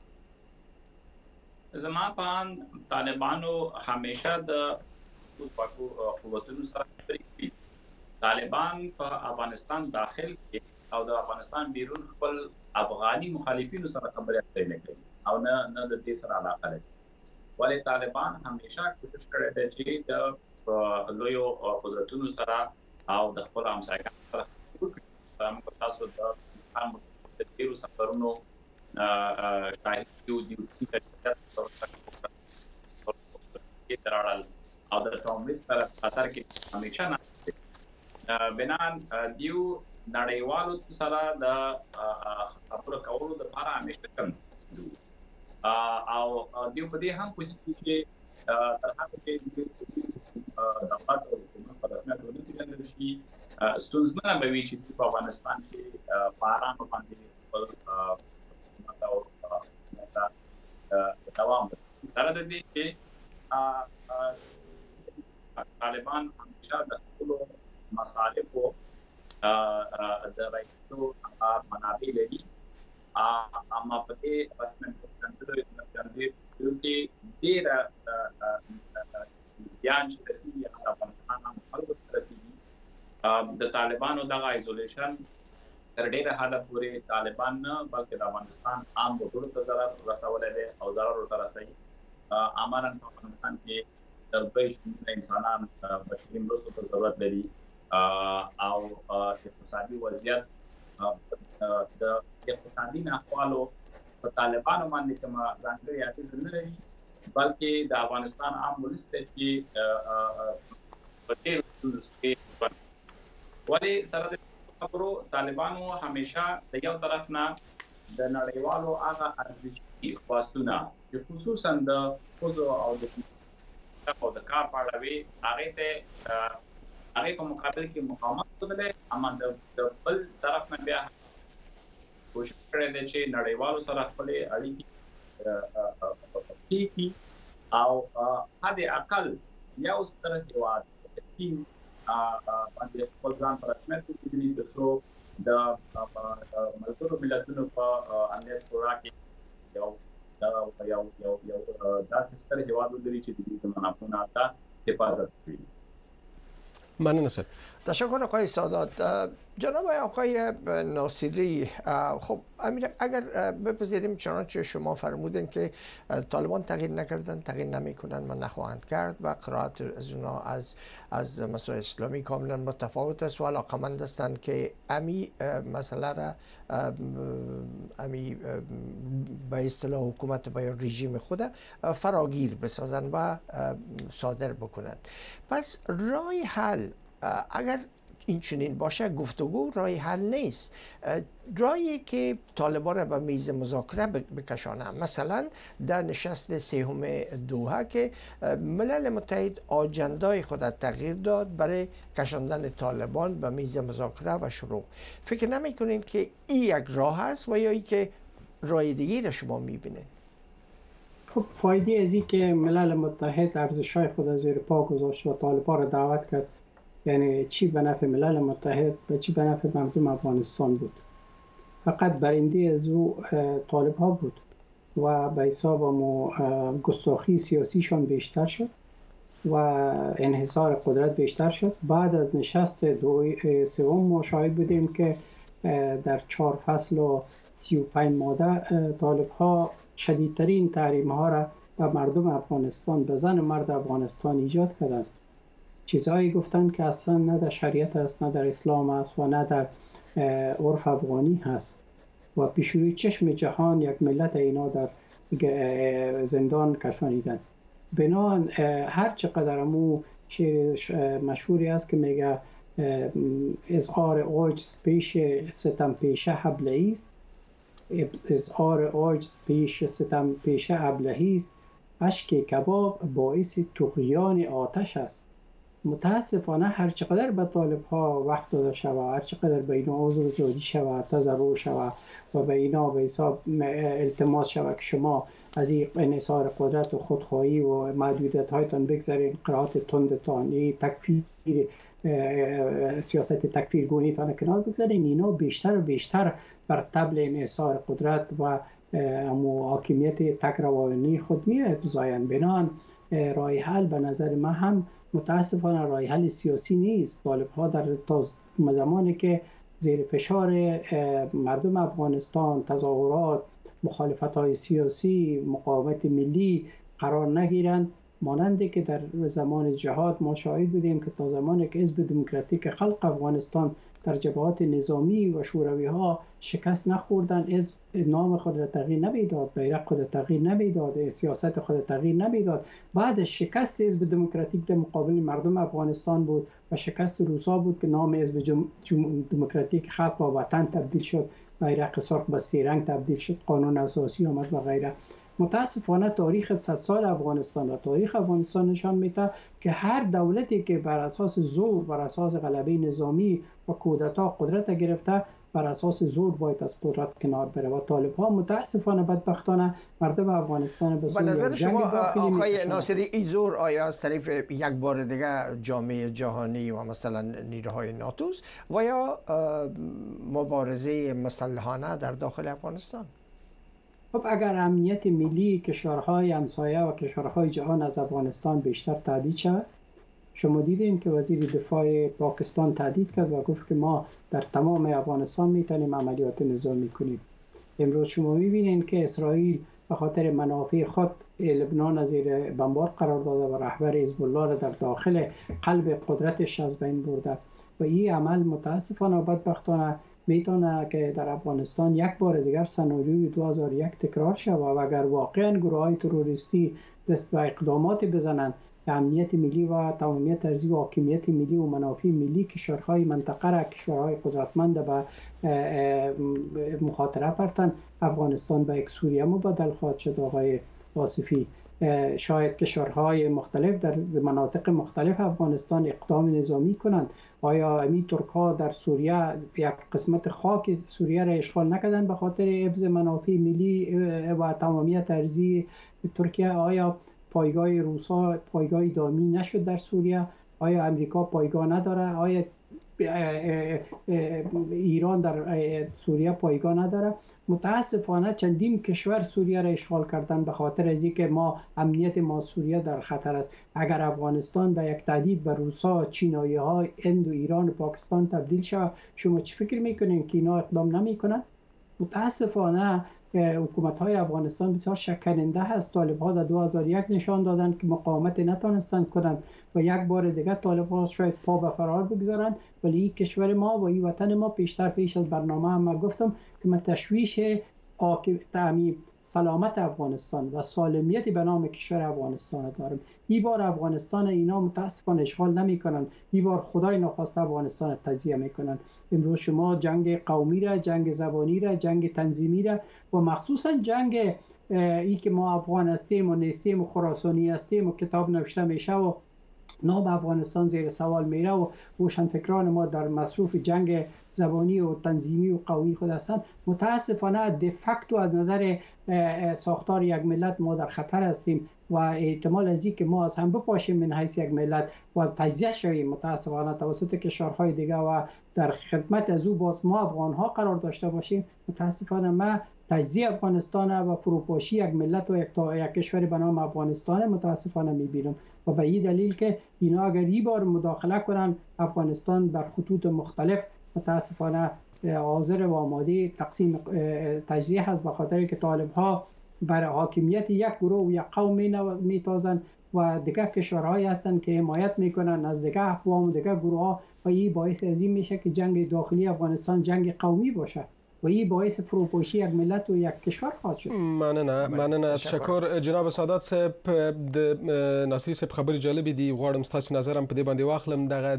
زما په اند طالبانو همیشه د اوسپاکو قوتونو سره خبرې کړي. طالبان په افغانستان داخل کې او د افغانستان بیرون خپل افغاني مخالفینو سره خبرې اترې نه کوي. او نه نه د دې سره علاقه لري. ولې طالبان همیشه کوشش کړی دی چې د لویو قدرتونو سره او د خپل همسایګانو سره موږ تاسو د تیرو سفرونو شاهد یو د تراړل او د ټومریس سره خطر کې همیشه نه بنان دیو نړیوالو سره د خبرو کولو لپاره همیشه کم او دیو په دې هم کوشش کوي چې تر هغه چې د دولت او حکومت په رسمیت ونې شي ستونزمنه به وي چې په افغانستان کې باران باندې خپل او دوام سره د دې چې طالبان همیشه د خپل مصالحو د رایټو منابع لري اما په دې رسمیت څنګه کې ډېر ځان چې د سیمې د افغانستان هم خلکو ته رسیږي د طالبانو دغه ایزولیشن تر ډېره حده پورې طالبان نه بلکې د افغانستان عام وګړو ته ضرر رسولی دی او ضرر ورته رسوي. عملاً په افغانستان کې د دوه شمېره انسانان بشري مرستو ته ضرورت لري او اقتصادي وضعیت د اقتصادي ناخوالو په طالبانو باندې کوم ځانګړی اغېز نه لري بلکې د افغانستان عام ولس ته چې په ډېر کې ولې سره د خبرو طالبانو همیشه د یو طرف نه د نړیوالو هغه ارزښتي خواستونه چې خصوصا د ښځو او د او د کار په اړه وي هغې ته هغې په مقابل کې مقاومت ښودلی اما د بل طرف نه بیا کوشش کړی دی چې نړیوالو سره خپلې اړیکې کېږي او حد اقل یو ستر هېواد ټیم باندې خپل ځان په رسمیت وپېژني تر څو د ملګرو ملتونو په امنیت شورا کې یو یو یو یو داسې ستر هېواد ولري چې د دې د منافعو ته حفاظت کوي. ممنون سر. تشکر آقای سادات. جناب آقای ناصری، خب امیر اگر بپذیریم چنانچه شما فرمودین که طالبان تغییر نکردن، تغییر نمیکنن و نخواهند کرد و قرائت از اونا از از مسائل اسلامی کاملا متفاوت است و علاقمند هستند که امی مسئله را امی به اصطلاح حکومت و یا رژیم خود فراگیر بسازن و صادر بکنن. پس راه حل اگر این چنین باشه گفتگو راه حل نیست. راهی که طالبان را به میز مذاکره بکشانه، مثلا در نشست سوم دوحه که ملل متحد آجندای خود تغییر داد برای کشاندن طالبان به میز مذاکره و شروع. فکر نمی‌کنین که این یک راه است و یا ای که راه دیگری را شما می‌بینید؟ خب فایده از این که ملل متحد ارزش‌های خود از زیر پا گذاشت و طالبان را دعوت کرد، یعنی چی به نفع ملل متحد و چی به نفع مردم افغانستان بود. فقط برنده از او طالب ها بود و به حساب مو گستاخی سیاسیشان بیشتر شد و انحصار قدرت بیشتر شد. بعد از نشست دو سوم ما شاهد بودیم که در چهار فصل و سی و پنج ماده طالب ها شدیدترین تحریم ها را به مردم افغانستان، به زن و مرد افغانستان ایجاد کردند. چیزهایی گفتن که اصلا نه در شریعت است، نه در اسلام است و نه در عرف افغانی هست و پیشروی چشم جهان یک ملت اینا در زندان کشانیدن. بنابراین هر چقدر امو شعر مشهوری است که میگه اظهار عجز پیش ستم پیشه ابلهی است، اظهار عجز پیش ستم پیشه ابلهی است، اشک کباب باعث طغیان آتش است. متاسفانه هر چقدر به طالب ها وقت داده شود، هر چقدر به اینا عذر زودی شود، تضرع شود و به اینا به حساب التماس شود که شما از این انحصار قدرت و خودخواهی و محدودیت هایتان بگذارین، قرائت تندتان، این تکفیر سیاست تکفیرگونی تان کنار بگذارین، اینا بیشتر و بیشتر بر طبل انحصار قدرت و حاکمیت تکروانی خود می افزایند. بنان راه حل به نظر من هم متاسفانه راه حل سیاسی نیست. طالب ها در تا زمانی که زیر فشار مردم افغانستان، تظاهرات مخالفت‌های سیاسی، مقاومت ملی قرار نگیرند، مانندی که در زمان جهاد ما شاهد بودیم که تا زمانی که حزب دموکراتیک خلق افغانستان در جبهات نظامی و شوروی ها شکست نخوردن، حزب نام خود را تغییر نمیداد، بیرق خود را تغییر نمیداد، سیاست خود را تغییر نمیداد. بعد شکست حزب دموکراتیک در مقابل مردم افغانستان بود و شکست روسا بود که نام حزب دموکراتیک خلق و وطن تبدیل شد، بیرق سرخ به سه رنگ تبدیل شد، قانون اساسی آمد و غیره. متاسفانه تاریخ صد سال افغانستان و تاریخ افغانستان نشان میده که هر دولتی که بر اساس زور، بر اساس غلبه نظامی و کودتا قدرت گرفته، بر اساس زور باید از قدرت کنار بره و طالب ها متاسفانه بدبختانه مردم افغانستان به به نظر شما آقای ناصری این زور آیا از طریق یک بار دیگه جامعه جهانی و مثلا نیروهای ناتوس و یا مبارزه مسلحانه در داخل افغانستان؟ خب اگر امنیت ملی کشورهای همسایه و کشورهای جهان از افغانستان بیشتر تهدید شود، شما دیدین که وزیر دفاع پاکستان تهدید کرد و گفت که ما در تمام افغانستان میتونیم عملیات نظامی کنیم. امروز شما میبینین که اسرائیل به خاطر منافع خود لبنان از زیر بمبارد قرار داده و رهبر حزب الله را در داخل قلب قدرتش از بین برده و این عمل متاسفانه و بدبختانه میتونه که در افغانستان یک بار دیگر سناریوی دو هزار و یک تکرار شود و اگر واقعا گروه های تروریستی دست به اقدامات بزنند که امنیت ملی و تمامیت ارضی و حاکمیت ملی و منافع ملی کشورهای منطقه را، کشورهای قدرتمند به مخاطره پرتن، افغانستان به یک سوریه مبدل خواهد شد. آقای واصفی، شاید کشورهای مختلف در مناطق مختلف افغانستان اقدام نظامی کنند. آیا امی ترک‌ها در سوریه یک قسمت خاک سوریه را اشغال نکردند به خاطر حفظ منافع ملی و تمامیت ارضی ترکیه؟ آیا پایگاه روسا پایگاه دائمی نشد در سوریه؟ آیا امریکا پایگاه نداره؟ آیا ایران در سوریه پایگاه نداره؟ متاسفانه چندین کشور سوریه را اشغال کردن به خاطر از اینکه ما امنیت ما سوریه در خطر است. اگر افغانستان به یک تهدید به روسا، چینایی ها، هند و ایران و پاکستان تبدیل شود، شما چی فکر میکنین که اینا اقدام نمیکنن؟ متاسفانه حکومت های افغانستان بسیار شکننده هست. طالب ها در دو هزار و یک نشان دادند که مقاومت نتونستند کنند و یک بار دیگه طالب ها شاید پا به فرار بگذارند، ولی این کشور ما و این وطن ما پیشتر پیش از برنامه هم ما گفتم که من تشویش تعمیم سلامت افغانستان و سالمیت به نام کشور افغانستان دارم. این بار افغانستان اینا متاسفانه اشغال نمی کنند، این بار خدای نخواسته افغانستان تجزیه می کنند. امروز شما جنگ قومی را، جنگ زبانی را، جنگ تنظیمی را و مخصوصا جنگ ای که ما افغان هستیم و نیستیم و خراسانی هستیم و کتاب نوشته میشه و نام افغانستان زیر سوال میره و روشنفکران ما در مصروف جنگ زبانی و تنظیمی و قومی خود هستند. متاسفانه دفکتو از نظر ساختار یک ملت ما در خطر هستیم و احتمال از این که ما از هم بپاشیم من حیث یک ملت و تجزیه شویم متاسفانه توسط کشورهای دیگه و در خدمت از او باز ما افغان ها قرار داشته باشیم، متاسفانه ما تجزیه افغانستان و فروپاشی یک ملت و یک, یک کشور به نام افغانستان متاسفانه میبینم و به این دلیل که اینا اگر این بار مداخله کنن افغانستان بر خطوط مختلف متاسفانه حاضر و آماده تقسیم تجزیه هست، به خاطر که طالب ها بر حاکمیت یک گروه و یک قوم میتازن و دیگه کشورهایی هستند که حمایت میکنن از دیگه اقوام و دیگه گروه ها و این باعث از این میشه که جنگ داخلی افغانستان جنگ قومی باشه و این باعث فروپاشی یک ملت و یک کشور خواهد شد. مننه مننه تشکر جناب سادات صاحب. د ناصری صاحب خبري جالبې دي، غواړم ستاسو نظر هم په دې باندې واخلم. دغه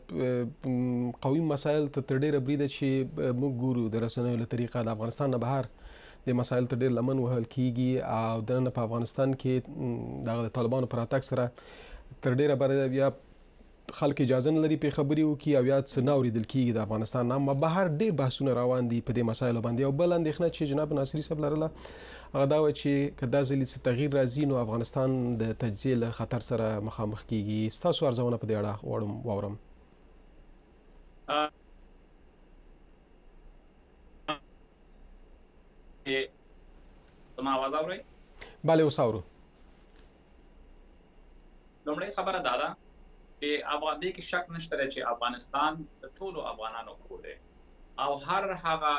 د قومي مسایل ته تر ډیره بریده چې موږ ګورو د رسنیو له طریقه د افغانستان نه بهر د مسایل ته ډیر لمن وهل کیږي او دننه په افغانستان کې دغه د طالبانو پر راتګ سره تر ډیره بر یا خلک اجازه نه لري په خبري وکړي او یا څه نه اورېدل کېږي د افغانستان نه بهر ډېر بحثونه روان دي په دې مسایلو باندې. او بل اندېښنه چې جناب ناصري صاحب لرله هغه دا وه چې که دا ځلې څه تغییر راځي نو افغانستان د تجزیې له خطر سره مخامخ کېږي. ستاسو ارزونه په دې اړه غواړم واورم. زما आवाज اورئ؟ بله اوس اورو. لومړی خبره دا ده چې افغان دې کې شک نشته چې افغانستان د ټولو افغانانو کور دی او هر هغه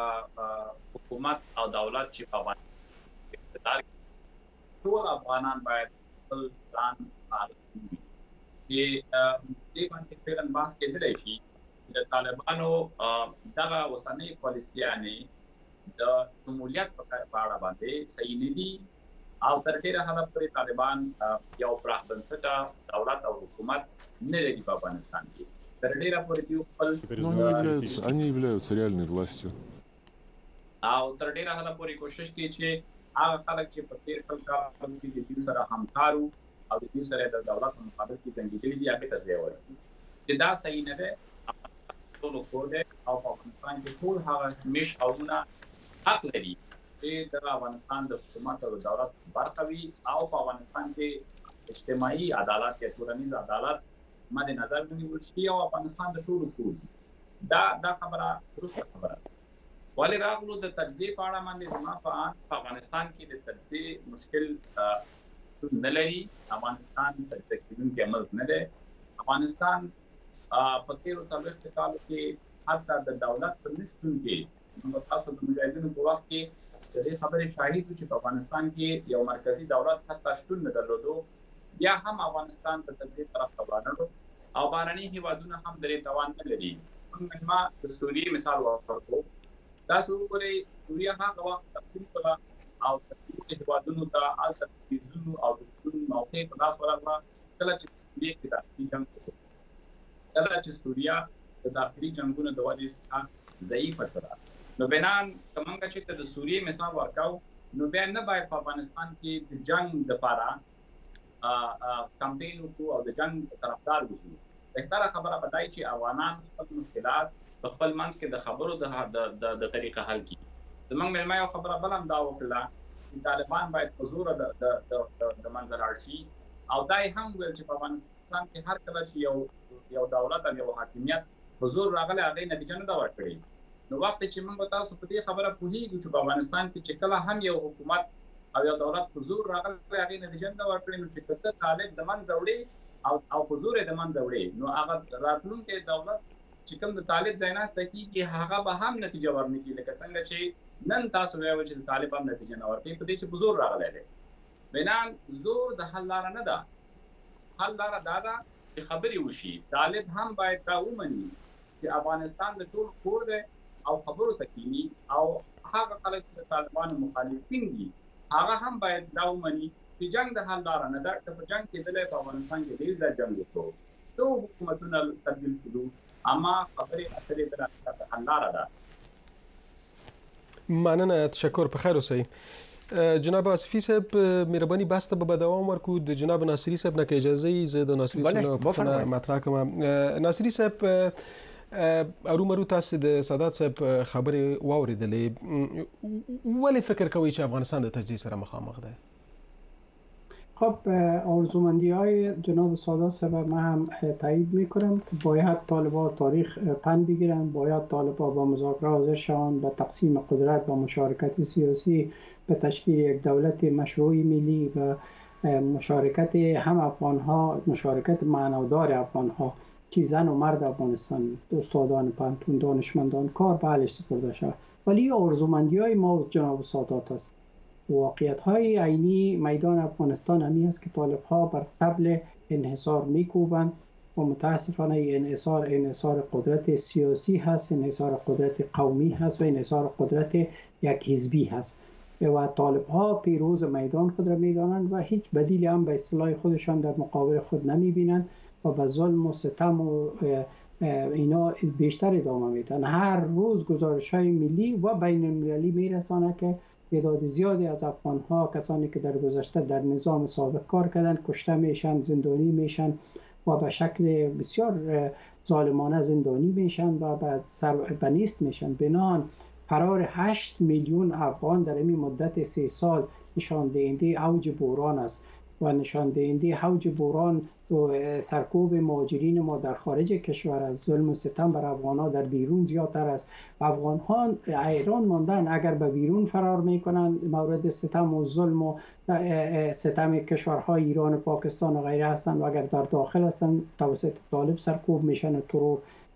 حکومت او دولت چې په باندې اقتدار ټول افغانان باید خپل ځان فعال کړي چې دې باندې فعلا بحث کېدلی شي د طالبانو دغه اوسنۍ پالیسیانې د شمولیت په اړه باندې صحیح نه دي او تر ډېره حده پورې طالبان یو پراخ بنسټه دولت او حکومت نه لري په افغانستان کې. تر ډېره پورې دوی خپل они являются реальной властью او تر ډېره حده پورې کوشش کوي چې هغه خلک چې په تیر کال کې د دوی سره همکارو او د دوی سره د دولت په مقابل کې جنګېدلي دي هغې ته ځای ورکړي چې دا صحیح نه دی. ټولو کور دی او په افغانستان کې ټول هغه میش قومونه حق لري چې د افغانستان د حکومت او دولت برخه وي او په افغانستان کې اجتماعي عدالت یا ټولنیز عدالت مد نظر ونیول شي او افغانستان د ټولو کور دا دا خبره درسته خبره ده. ولې راغلو د تجزیې په اړه باندې زما په په افغانستان کې د تجزیې مشکل نه لري. افغانستان تجزیه کېدونکی ملک نه دی. افغانستان په تیرو څلوېښتو کالو کې حتی د دولت په نشتون کې موږ تاسو د مجاهدینو په وخت کې د دې خبرې شاهد وو چې په افغانستان کې یو مرکزي دولت حتی شتون نه درلودو. بیا هم افغانستان په تجزیې طرف ته ولاړو او بهرني هیوادونه هم درې توان نه لري. موږ ما د سوریې مثال ورکړو. تاسو وګورئ سوریه هغه وخت تقسیم کړه او ټولو هیوادونو ته هلته تجهیزونو او د شتون موقع په لاس ورغله کله چې سوریې کې داخلي جنګ وکړو. کله چې سوریه د داخلي جنګونو د وجې څخه ضعیفه شوه نو بنان که موږ چې ته د سوریې مثال ورکوو نو بیا نه باید په افغانستان کې د جنګ دپاره کمپین وکړو او د جنګ طرفدار اوسو. بهتره خبره به دا وي چې افغانان خپل مشکلات په خپل منځ کې د خبرو د د طریقه حل کړي. زموږ مېلمه یو خبره بله هم دا وکړله چې طالبان باید په زوره د منځه لاړ شي او دا یې هم ویل چې په افغانستان کې هر کله چې یو یو دولت او یو حاکمیت په زور راغلی هغې نتیجه نه ده ورکړې. نو وخت چې موږ تاسو په دې خبره پوهېږو چې په افغانستان کې چې کله هم یو حکومت او یو دولت په زور راغلی هغې نتیجه نه ده ورکړې نو چې که ته طالب د منځه وړې او او په زور یې د منځه وړې نو هغه راتلونکی دولت چې کوم د طالب ځای ناسته کېږي هغه به هم نتیجه ورنکړي لکه څنګه چې نن تاسو وایو چې د طالب هم نتیجه نه ورکوي په دې چې په زور راغلی دی. بنان زور د حل لاره نه ده. حل لاره دا ده چې خبرې وشي. طالب هم باید دا ومني چې افغانستان د ټول کور دی او خبرو ته کینی او هغه خلک چې د طالبانو مخالفین دي هغه هم باید دا ومني چې جنګ د حل لاره نه ده. که په جنګ کېدلی په افغانستان کې ډېر ځای جنګ وکړو څو حکومتونه تبدیل شدو اما خبرې اترې د حل لاره ده. مننه، تشکر. په خیر اوسئ. جناب آصفی صاحب مهرباني بحث ته به دوام ورکو. د جناب ناصری صاحب نه که اجازه ای زه د ناصری صاحب پوښتنه مطرح کوم. ناصری صاحب ارومرو تاسو د سادات صاحب خبرې واوریدلې، ولې فکر کوئ چې افغانستان د تجزیه سره مخامخ ده؟ خب آرزومندی های جناب سادات صاحب من هم تایید میکنم که باید طالبان تاریخ پند بگیرن، باید طالبان با مذاکره حاضر شوند، با تقسیم قدرت و مشارکت سیاسی به تشکیل یک دولت مشروع ملی و مشارکت هم افغان ها، مشارکت معنادار افغان ها که زن و مرد افغانستان، استادان پانتون، دانشمندان کار به حلش سپرده شود. ولی آرزومندی های ما جناب سادات است. واقعیت های عینی میدان افغانستان همی است که طالب ها بر طبل انحصار میکوبند و متاسفانه انحصار انحصار قدرت سیاسی هست، انحصار قدرت قومی هست و انحصار قدرت یک حزبی هست و طالب ها پیروز میدان خود را میدانند و هیچ بدیلی هم به اصطلاح خودشان در مقابل خود نمیبینند و به ظلم و ستم و اینا بیشتر ادامه میدن. هر روز گزارش های ملی و بین المللی میرسانه که تعداد زیادی از افغان ها، کسانی که در گذشته در نظام سابق کار کردن، کشته میشن، زندانی میشن و به شکل بسیار ظالمانه زندانی میشن و بعد سر بنیست میشن. بنان فرار هشت میلیون افغان در این مدت سه سال نشان دهنده اوج بحران است و نشان دهنده اوج بحران و سرکوب مهاجرین ما در خارج کشور است. ظلم و ستم بر افغان ها در بیرون زیادتر است. افغان ها ایران ماندن، اگر به بیرون فرار میکنن مورد ستم و ظلم و ستم کشورهای ایران و پاکستان و غیره هستند و اگر در داخل هستند توسط طالب سرکوب میشن و ترور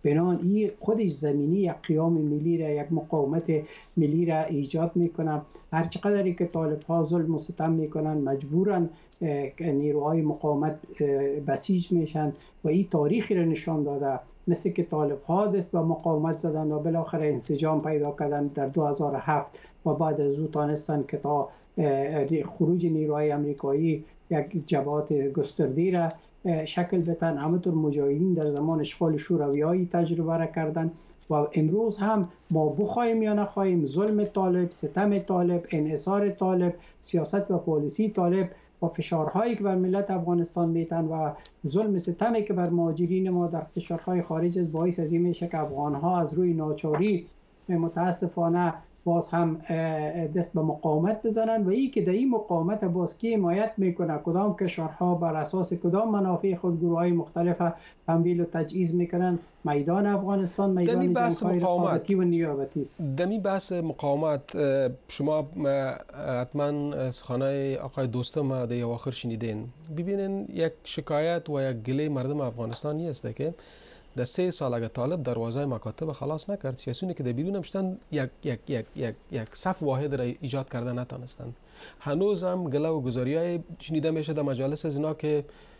بنان این خودش زمینی یک قیام ملی را، یک مقاومت ملی را ایجاد میکنه. هر چقدری که طالب ها ظلم و ستم میکنن مجبورن نیروهای مقاومت بسیج میشن و این تاریخی را نشان داده، مثل که طالب ها دست به مقاومت زدن و بالاخره انسجام پیدا کردن در دو هزار و هفت و بعد از او تانستن که تا خروج نیروهای امریکایی یک جبهات گسترده را شکل بدن. همونطور مجاهدین در زمان اشغال شورویایی تجربه را کردن و امروز هم ما بخوایم یا نخواهیم ظلم طالب، ستم طالب، انحصار طالب، سیاست و پالیسی طالب و فشارهایی که بر ملت افغانستان میتن و ظلم ستمی که بر مهاجرین ما در کشورهای خارج از باعث از این میشه که افغانها از روی ناچاری متاسفانه باز هم دست به مقاومت بزنن و این که در این مقاومت باز کی حمایت میکنه، کدام کشورها بر اساس کدام منافع خود گروه‌های مختلف تمویل و تجهیز میکنن. میدان افغانستان میدان جنگ‌های رقابتی و نیابتی است. دمی بحث مقاومت شما حتما سخنای آقای دوستم در اواخر شنیدین. ببینین یک شکایت و یک گله مردم افغانستان است که در سه سال اگر طالب دروازه مکاتب خلاص نکرد، سیاسیونی که در بیرون همشتن یک یک یک یک یک صف واحد را ایجاد کرده نتانستند. هنوز هم گله و گزاریای شنیده میشه در مجالس از اینا که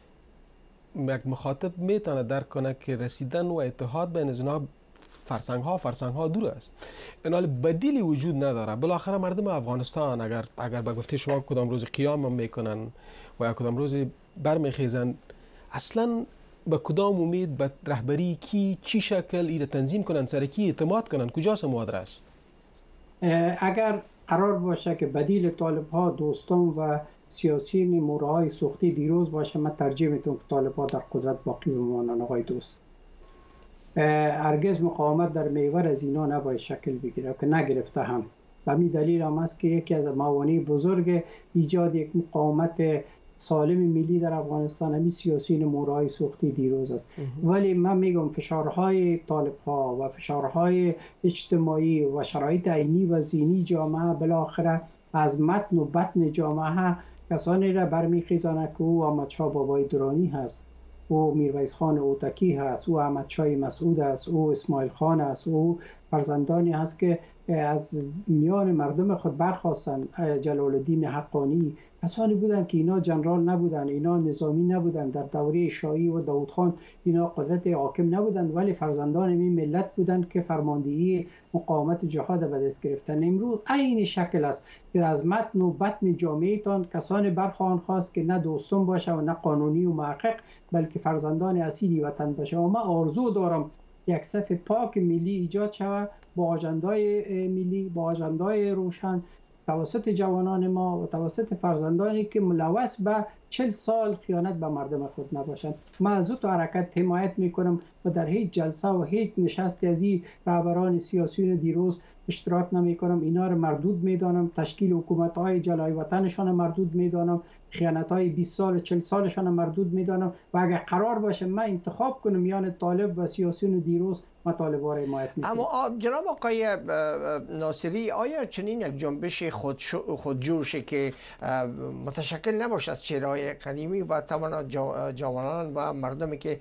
یک مخاطب میتونه درک کنه که رسیدن و اتحاد بین از اینا فرسنگ ها فرسنگ ها دور است. اینال بدیلی وجود نداره. بالاخره مردم افغانستان اگر اگر به گفته شما کدام روز قیام میکنن و یا کدام روز برمیخیزن، اصلا به کدام امید به رهبری کی چی شکل ایره تنظیم کنن، سر کی اعتماد کنن، کجاست مبادره است؟ اگر قرار باشه که بدیل طالب ها دوستان و سیاسیین مورهای سوختی دیروز باشه، من ترجیح میتونم که طالب ها در قدرت باقی بمانن. آقای دوست، هرگز مقاومت در محور از اینا نباید شکل بگیره که نگرفته هم. و همین دلیل هم است که یکی از موانع بزرگ ایجاد یک مقاومت سالم ملی در افغانستان همین سیاسیین مورهای سوختی دیروز است. ولی من میگم فشارهای طالب ها و فشارهای اجتماعی و شرایط عینی و ذهنی جامعه بالاخره از متن و بطن جامعه کسانی را برمیخیزانه که او احمد شاه بابای درانی هست، او میرویس خان اوتکی هست، او احمد شاه مسعود است، او اسماعیل خان است، او فرزندانی هست که از میان مردم خود برخواستن. جلال الدین حقانی کسانی بودند که اینا جنرال نبودند، اینا نظامی نبودند، در دوره شاهی و داود خان اینا قدرت حاکم نبودند، ولی فرزندان این ملت بودند که فرماندهی مقاومت جهاد به دست گرفتن. امروز عین شکل است که از متن و بطن جامعه تان کسانی برخواهند خواست که نه دوستان باشه و نه قانونی و محقق، بلکه فرزندان اصیلی وطن باشه. و من آرزو دارم یک صف پاک ملی ایجاد شود با آژندای ملی، با آژندای روشن توسط جوانان ما و توسط فرزندانی که ملوث به چل سال خیانت به مردم خود نباشند. من از او حرکت حمایت میکنم و در هیچ جلسه و هیچ نشستی از این رهبران سیاسیون دیروز اشتراک نمی کنم. اینا رو مردود میدانم، تشکیل حکومت های جلای وطنشان مردود میدانم، خیانت های بیست سال چل سالشان مردود میدانم. و اگر قرار باشه من انتخاب کنم میان طالب و سیاسیون دیروز، ما طالب‌ها را حمایت میکنم. اما جناب آقای ناصری، آیا چنین یک جنبش خود خودجوش که متشکل نباشه از چهره‌های قدیمی و تماما جوانان و مردمی که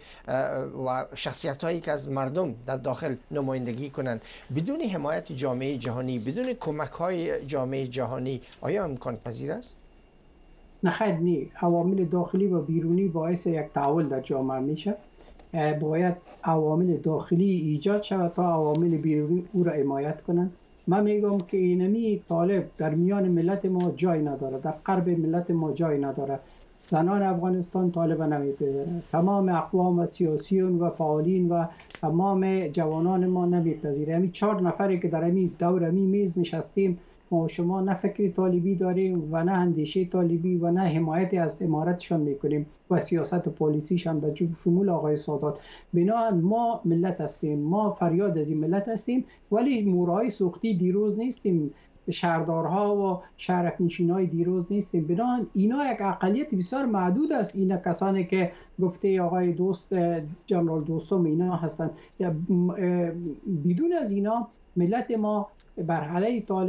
و شخصیت‌هایی که از مردم در داخل نمایندگی کنند، بدون حمایت جامعه جهانی، بدون کمک‌های جامعه جهانی، آیا امکان پذیر است؟ نه خیر نی. عوامل داخلی و بیرونی باعث یک تحول در جامعه میشه. باید عوامل داخلی ایجاد شود تا عوامل بیرونی او را حمایت کنند. من میگم که اینمی طالب در میان ملت ما جای نداره، در قلب ملت ما جای نداره. زنان افغانستان طالب نمیپذیرند، تمام اقوام و سیاسیون و فعالین و تمام جوانان ما نمیپذیرند. همین چهار نفری که در همین دور همین میز نشستیم، ما شما نه فکر طالبی داریم و نه اندیشه طالبی و نه حمایت از امارتشان میکنیم و سیاست پالیسیشان به شمول آقای سادات. بنابراین ما ملت هستیم، ما فریاد از این ملت هستیم، ولی مورای سوختی دیروز نیستیم، شهردارها و شهرک نشینای دیروز نیستیم. بنابراین اینا یک اقلیت بسیار محدود است. اینا کسانی که گفته آقای دوست جنرال دوستم اینا هستند. بدون از اینا ملت ما بر علیه طالب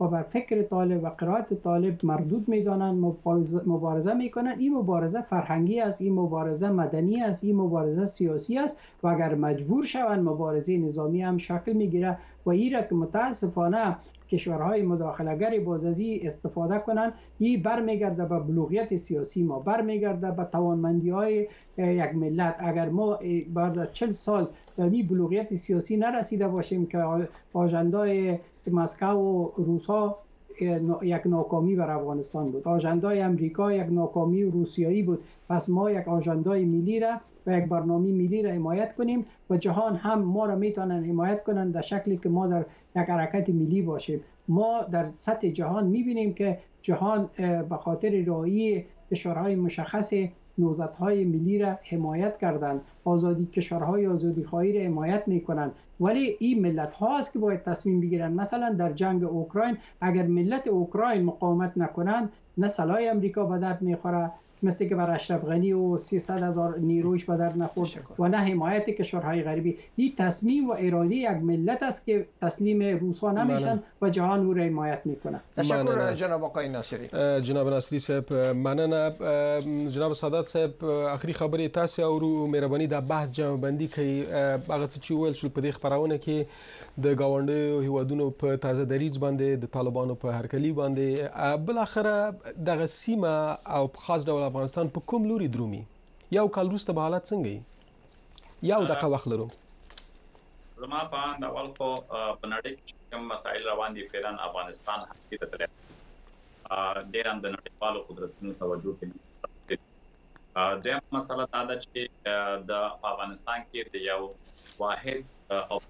و بر فکر طالب و قرائت طالب مردود میدانند، مبارزه میکنند. این مبارزه فرهنگی است، این مبارزه مدنی است، این مبارزه سیاسی است و اگر مجبور شوند مبارزه نظامی هم شکل میگیره و این را که متاسفانه کشورهای مداخله‌گر بازازی استفاده کنند، این برمیگرده به بلوغیت سیاسی ما، برمیگرده به توانمندی های یک ملت. اگر ما بعد از چهل سال به این بلوغیت سیاسی نرسیده باشیم که آژندای مسکو و روسا یک ناکامی بر افغانستان بود، آژندای امریکا یک ناکامی روسیایی بود، پس ما یک آژندای ملی را و یک برنامه ملی را حمایت کنیم و جهان هم ما را میتونن حمایت کنند در شکلی که ما در یک حرکت ملی باشیم. ما در سطح جهان میبینیم که جهان به خاطر رعایت اشارهای مشخص نهضت‌های ملی را حمایت کردند، آزادی کشورهای آزادی خواهی را حمایت میکنند، ولی این ملت ها است که باید تصمیم بگیرند. مثلا در جنگ اوکراین اگر ملت اوکراین مقاومت نکنند نه سلاح امریکا به درد میخوره، مثل که بر اشرف غنی و سیصد هزار نیرویش به درد نخورد و نه حمایت کشورهای غربی. این تصمیم و اراده یک ملت است که تسلیم روسا نمیشن و جهان او را حمایت میکنه. تشکر جناب آقای ناصری. جناب ناصری صاحب مننه. جناب سادات صاحب اخري خبرې تاسو او مهرباني د بحث جمع بندي کوي هغه چې ویل شو په دې خبرونه کې د گاونډیو هیوادونو په تازه دریځ باندې د طالبانو په هرکلي باندې بل اخره دغه سیمه او خاص ډول افغانستان په کوم لوري درومي؟ یو کال وروسته به حالات څنګه وي؟ یو دغه وخت لرو. زما په اند اول خو په نړۍ کې کوم مسایل روان دي فعلا افغانستان حقیقت ته ډېر هم د نړیوالو قدرتونو توجه کوي. دویم مسله دا ده چې د افغانستان کې د یو واحد او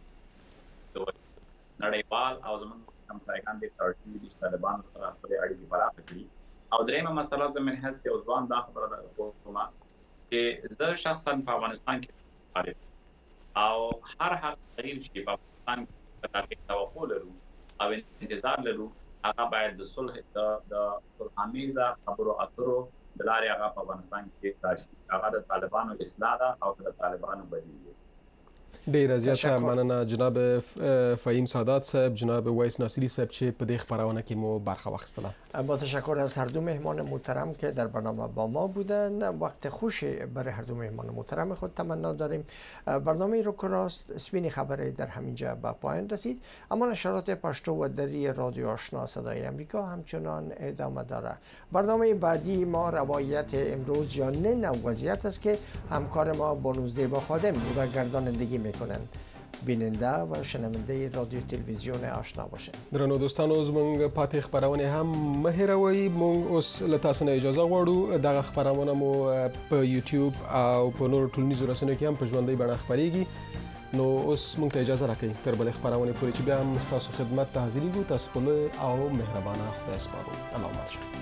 نړیوال او زموږ همسایګان د ترټیب د طالبانو سره خپلې اړیکې پراخه کړي. او درېیمه مسله زموږ حیث یو ځوان دا خبره ده کومه چې زه شخصا په افغانستان کې او هر هغه تغییر چې په افغانستان کې د توقع لرو او انتظار لرو هغه باید د صلح د صلح‌آمیزه خبرو اترو د لارې هغه په افغانستان کې راشي. هغه د طالبانو اصلاح ده او د طالبانو بدیل دی. ډیره زیاته مننه جناب فهیم سادات صاحب، جناب ویس ناصری صاحب چې په دې خبرونه کې مو برخه واخیستله. با تشکر از هر دو مهمان محترم که در برنامه با ما بودن. وقت خوشی برای هر دو مهمان محترم خود تمنا داریم. برنامه رو راست سپین خبری در همینجا به پایان رسید، اما نشرات پشتو و دری رادیو آشنا صدای امریکا همچنان ادامه داره. برنامه بعدی ما روایت امروز یا نه نو وضعیت است که همکار ما بانوزده با خادم و گردانندگی میکنن. بیننده و شنونده رادیو تلویزیون آشنا باشین. درنو دوستانو زمونږ پاتې خبرونه هم مه هېروئ. موږ اوس له تاسو نه اجازه غواړو. دغه خبرونه مو په یوټیوب او په نورو ټولنیزو رسنیو کې هم په ژوندۍ بڼه خپرېږي. نو اوس موږ ته اجازه راکړئ تر بلې خبرونې پورې چې بیا هم ستاسو خدمت ته حاضرېږو. تاسو په لوی او مهربانه خدای سپارو. الله مل شه.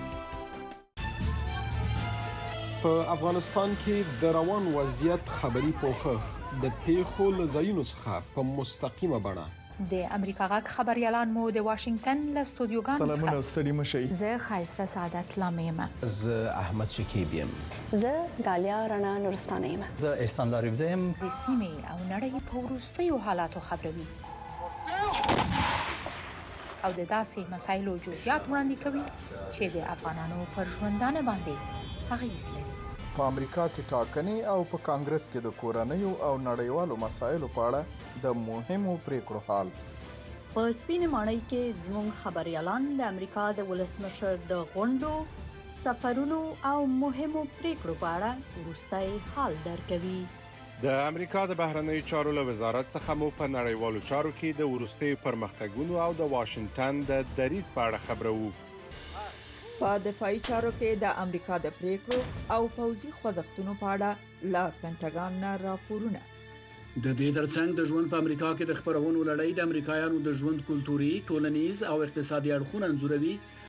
په افغانستان کې د روان وضعیت خبري پوښښ د پیښو له ځایونو څخه په مستقیمه بڼه د امریکا غږ خبريالان مو د واشنگټن له استودیوګانو څخه سلامونه ستړي مشئ. زه خایسته سعادت لامه یم. زه احمد شکیب یم. زه غالیا رڼا نورستانه یم. زه احسان لاریبزه یم. د سیمې او نړۍ په وروستیو حالاتو خبروي او د داسې مسایلو جزئیات وړاندې کوي چې د افغانانو پر ژوندانه باندې اغیز لري. په امریکا کې ټاکنې او په کانګرس کې د کورنیو او نړیوالو مسایلو په اړه د مهمو پریکړو حال. په سپینې ماڼۍ کې زموږ خبريالان د امریکا د ولسمشر د غونډو، سفرونو او مهمو پریکړو په اړه وروستی حال درکوي. د امریکا د بهرنیو چارو له وزارت څخه مو په نړیوالو چارو کې د وروستیو پرمختګونو او د واشنگټن د دریځ په اړه خبرو. په دفاعي چارو کې د امریکا د پریکړو او پوځي خوځښتونو په اړه لا پینټاګان نه راپورونه. د دې ترڅنګ د ژوند په امریکا کې د خبرونو لړۍ د امریکایانو د ژوند کلتوري، ټولنیز او اقتصادي اړخونه انځوروي